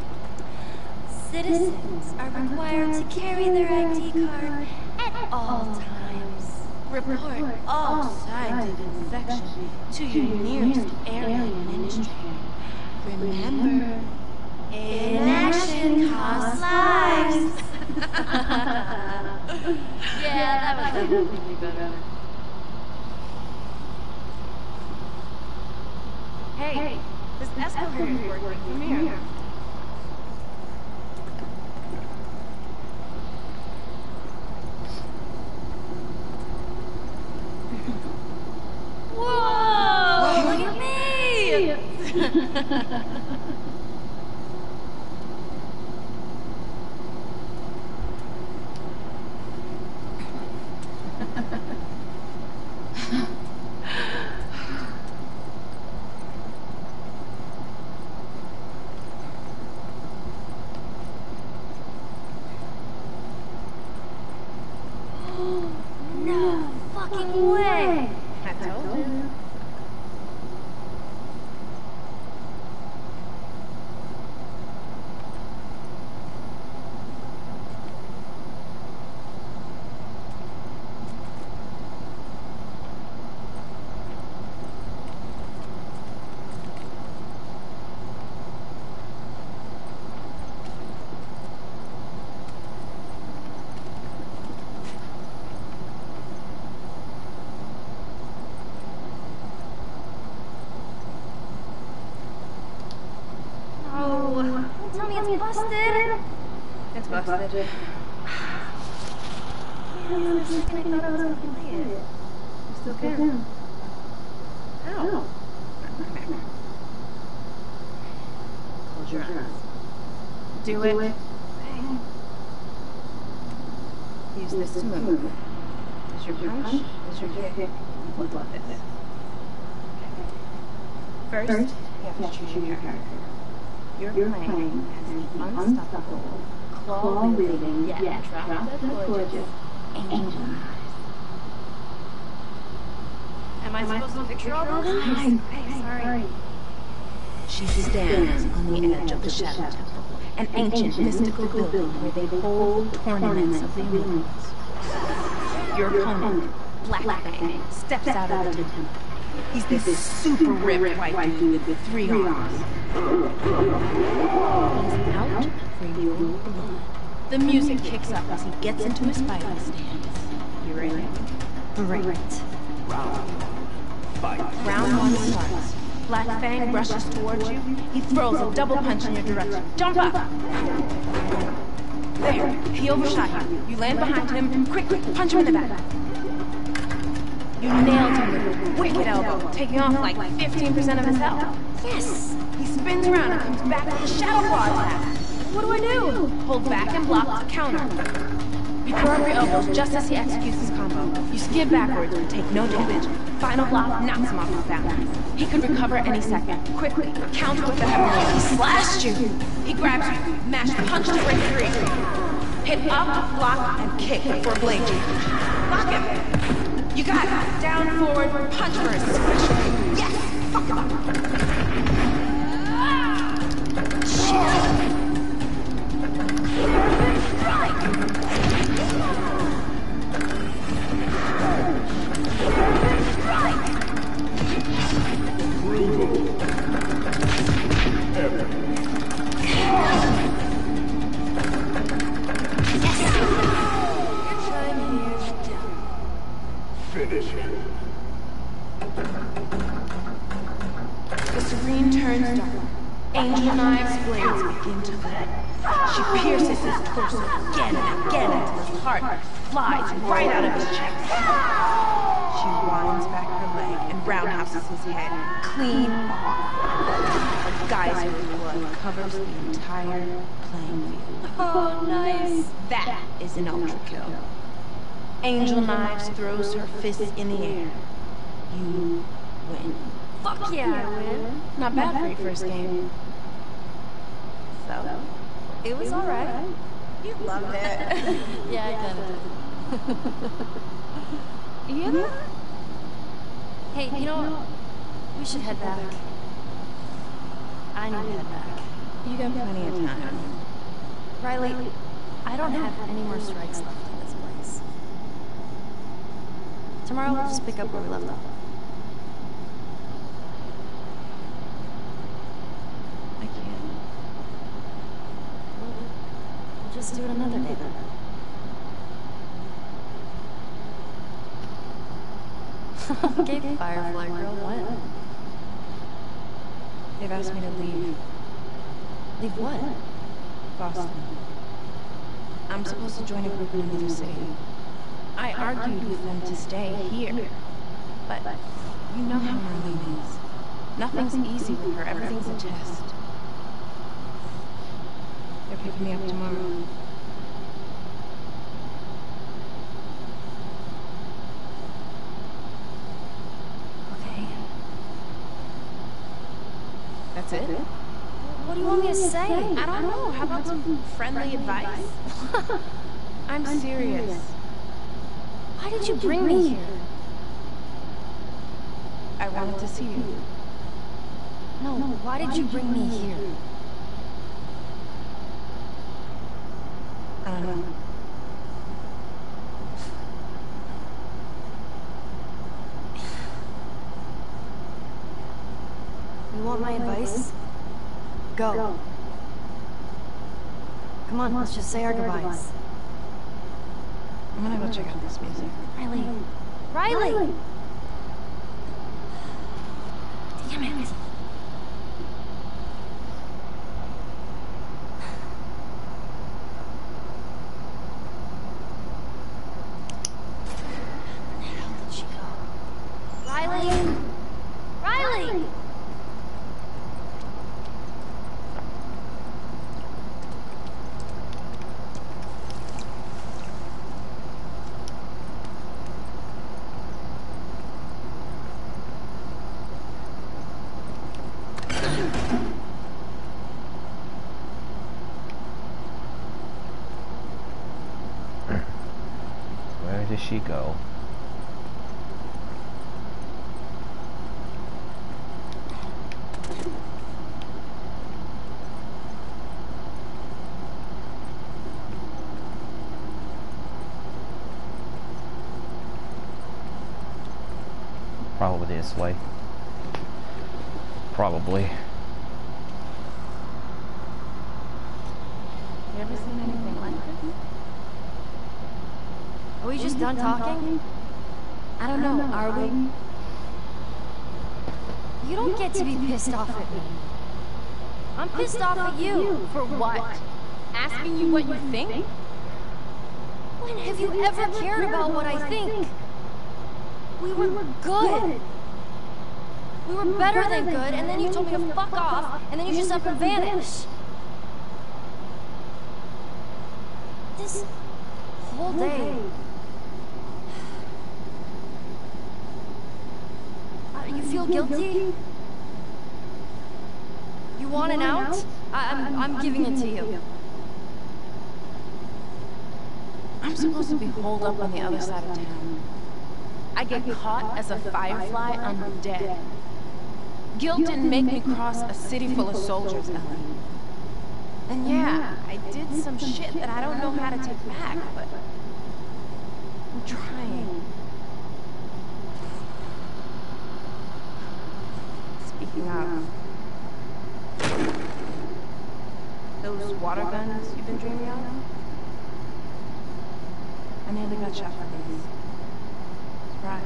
Citizens are required to carry their I D card at all times. Report all signs of infection to your nearest area ministry. Remember, inaction costs lives. Yeah, that was definitely better. Hey, this escalator is working. Come here. Whoa! Look at me! No fucking way! I told you. Tell me it's busted. It's busted. Man, this is gonna go to play it. You still can. How? Close your eyes. Do it. Use this to move. Is your punch? Is your kick? What's left of it? First, you have to choose your character. You're playing as the unstoppable, claw-wielding, yet drop-dead gorgeous Angel Knives. Am I supposed to picture all those? Hey, sorry. She stands on the edge of the Shadow Temple, an ancient mystical building where they hold tournaments of the elements. Your opponent, Black Fang, steps out of the temple. He's this super ripped white dude with three arms. He's out for your blood. The music kicks up as he gets into his fighting stance. You ready? Great. Round. Fight. Round one starts. Black Fang rushes towards you. He throws a double punch in your direction. Jump up! There, he overshot you. You land behind him. Quick, quick, punch him in the back. You nailed him with a wicked elbow, taking off like fifteen percent of his health. Yes! He spins around and comes back with a shadow claw attack. What do I do? Hold back and block to counter. You throw up your elbows just as he executes his combo. You skid backwards but take no damage. Final block knocks him off his balance. He could recover any second. Quickly, counter with the heavy. He slashed you. He grabs you, mash punch to break free. Hit up, block, and kick for a blade change. Lock him. You got it. Down, forward, punch for a squish. Yes! Fuck him up. Shit. The serene turns dark. Angel Knives' blades begin to bleed. She pierces his torso again and again until his heart flies right out of his chest. She winds back her leg and roundhouses his head clean off. A geyser of blood covers the entire playing field. Oh, nice. That is an ultra kill. Angel Knives throws her fist in the air. You win. Fuck yeah, I win. Not bad for your first game. So, it was alright. You loved it. Yeah, I kinda did. You hear that? Hey, you know what? We should head back. I need to head back. You got plenty of time. Riley, I don't have any more strikes left in this place. Tomorrow we'll just pick up where we left off. I can't. We'll just do it another day then. Okay, Firefly Girl, when? They've asked me to leave Leave what? Boston. I'm supposed to join a group in another city. I argued with them to stay here. But you know how Marlene is. Nothing's easy with her. Everything's a test. They're picking me up tomorrow. Okay. That's it? What do you want me to say? I don't know. How about some friendly advice? I'm serious. Why did you bring me here? I wanted to see you. No, why did you bring me here? I don't know. You want my advice? Go. Come on, let's just say our goodbyes. I'm gonna go check out this music. Riley. Riley! Damn it. Where the hell did she go? Riley! Riley! Where does she go? Probably this way. Probably. You ever seen anything like this? Are we just done talking? I don't know, are we? You don't get to be pissed off at me. I'm pissed off at you. For what? Asking you what you think? When have you ever cared about what I think? We were good. We were better than good, and then you told me to fuck off, and then you just up and vanish. This whole day. Uh, you feel guilty? You want an out? I I'm, I'm giving it to you. I'm supposed to be holed up on the other side of town. I get caught as a firefly, I'm dead. Guilt didn't make me cross a city full of soldiers, Ellie. And yeah, I did some shit that I don't know how to take back, but I'm trying. Speaking of, those water guns you've been dreaming of? I nearly got shot for these. Surprise.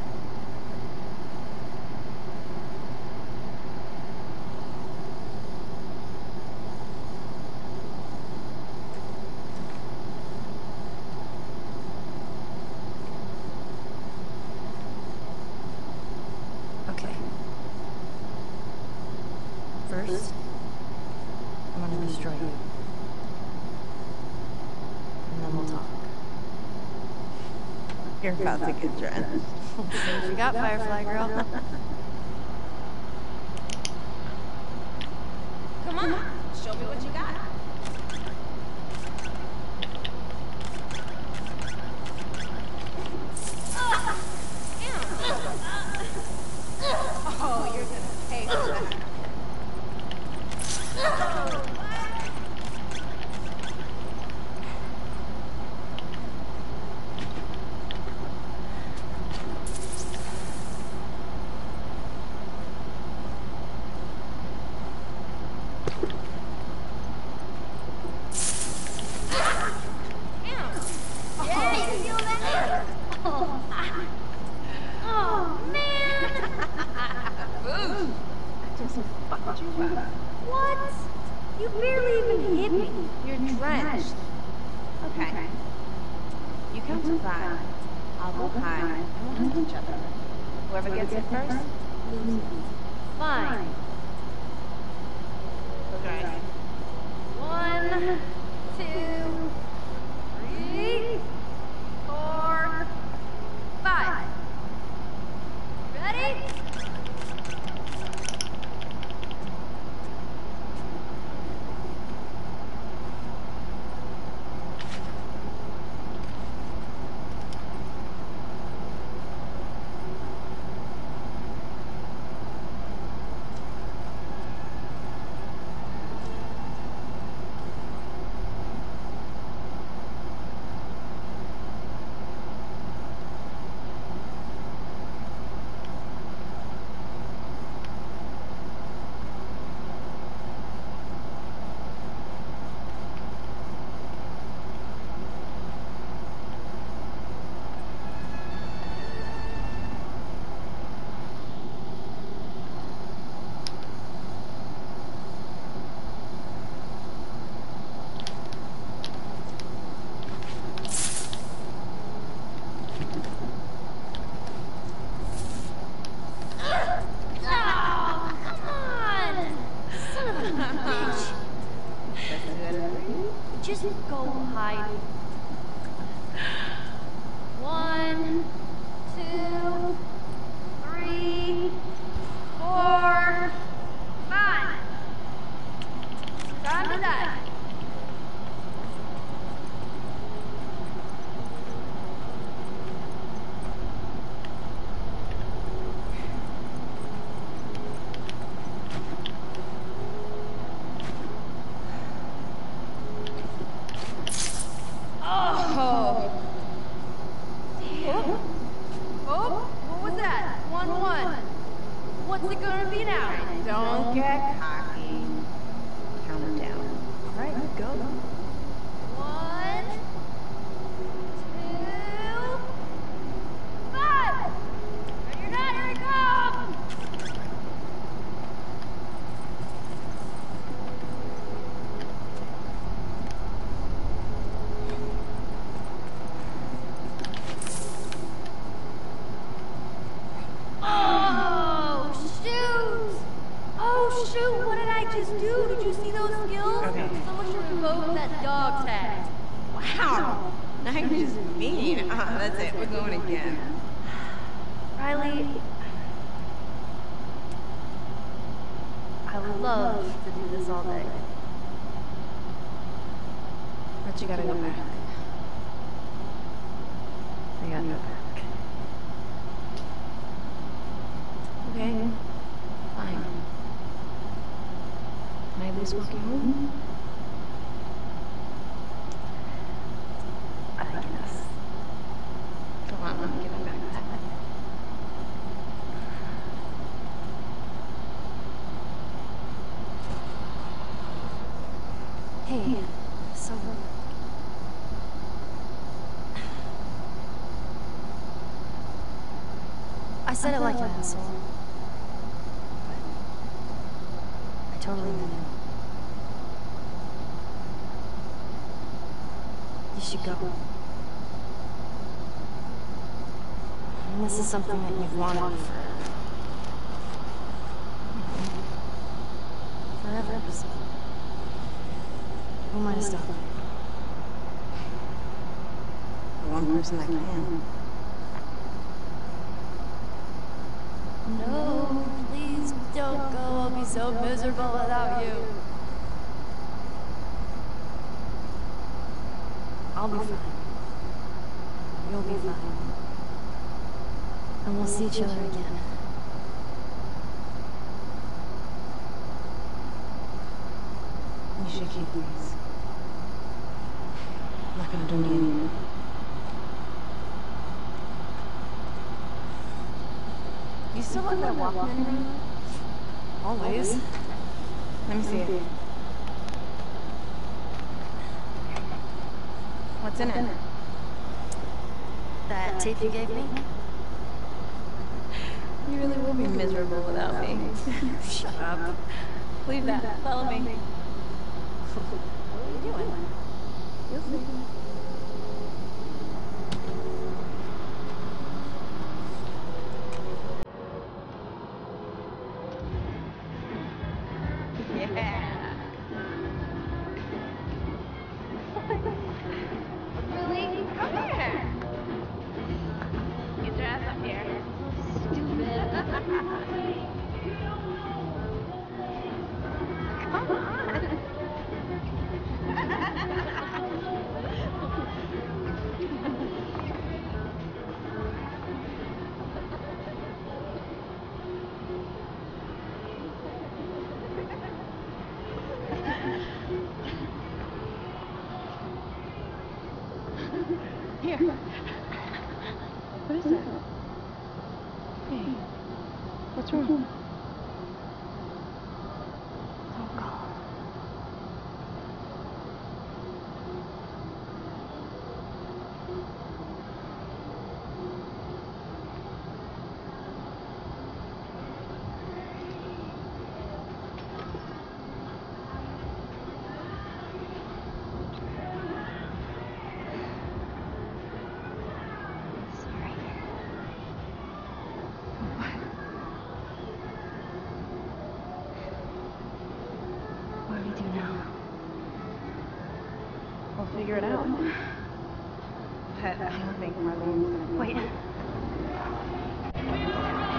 Okay. First, I'm gonna destroy you. And then we'll talk. You're about to get drenched. You got Firefly Girl. on, show me what you got. Oh, you're gonna pay for that. What? You barely even hit me. You're drenched. Okay. You count to five. I'll go high, and we'll help each other. Whoever gets it first, loses. Fine. Okay. One, two, three, four, five. Ready? Just go hide. One, two, three, four, five. Time to die. What's it gonna be now? Don't get cocky. Count it down. All right, go. One, two, five. When you're done, here it comes. Shoot, what did I just do? Did you see those skills? Okay. Someone should revoke that dog tag. Wow. Now you're just mean. Uh, that's it. We're going again. Riley, I would love to do this all day. But you gotta go back. I gotta go back. Okay. Fine. Can I at least walk you home? I guess. Come on, let me get my backpack. Hey, so... I said it like an asshole. But I totally meant it. You should go. And this is something that you've wanted for... forever, so... Who am I to stop you? The one person that can. No, please don't go. I'll be so miserable without you. I'll be fine. You'll be fine. And we'll see each other again. You should keep these. I'm not gonna do me any good. You still have that Walkman ring? Always. Let me see it. What's in it? That tape you gave me? You really will be miserable without me. Shut up. Leave that. Follow me. What are you doing? You'll see. Yeah. Really? Come here. Get your ass up here. Stupid. Come on. Here. What is it? Hey. What's wrong? Don't call. What do we do now? We'll figure it out. But I don't think Marlene's gonna... Wait.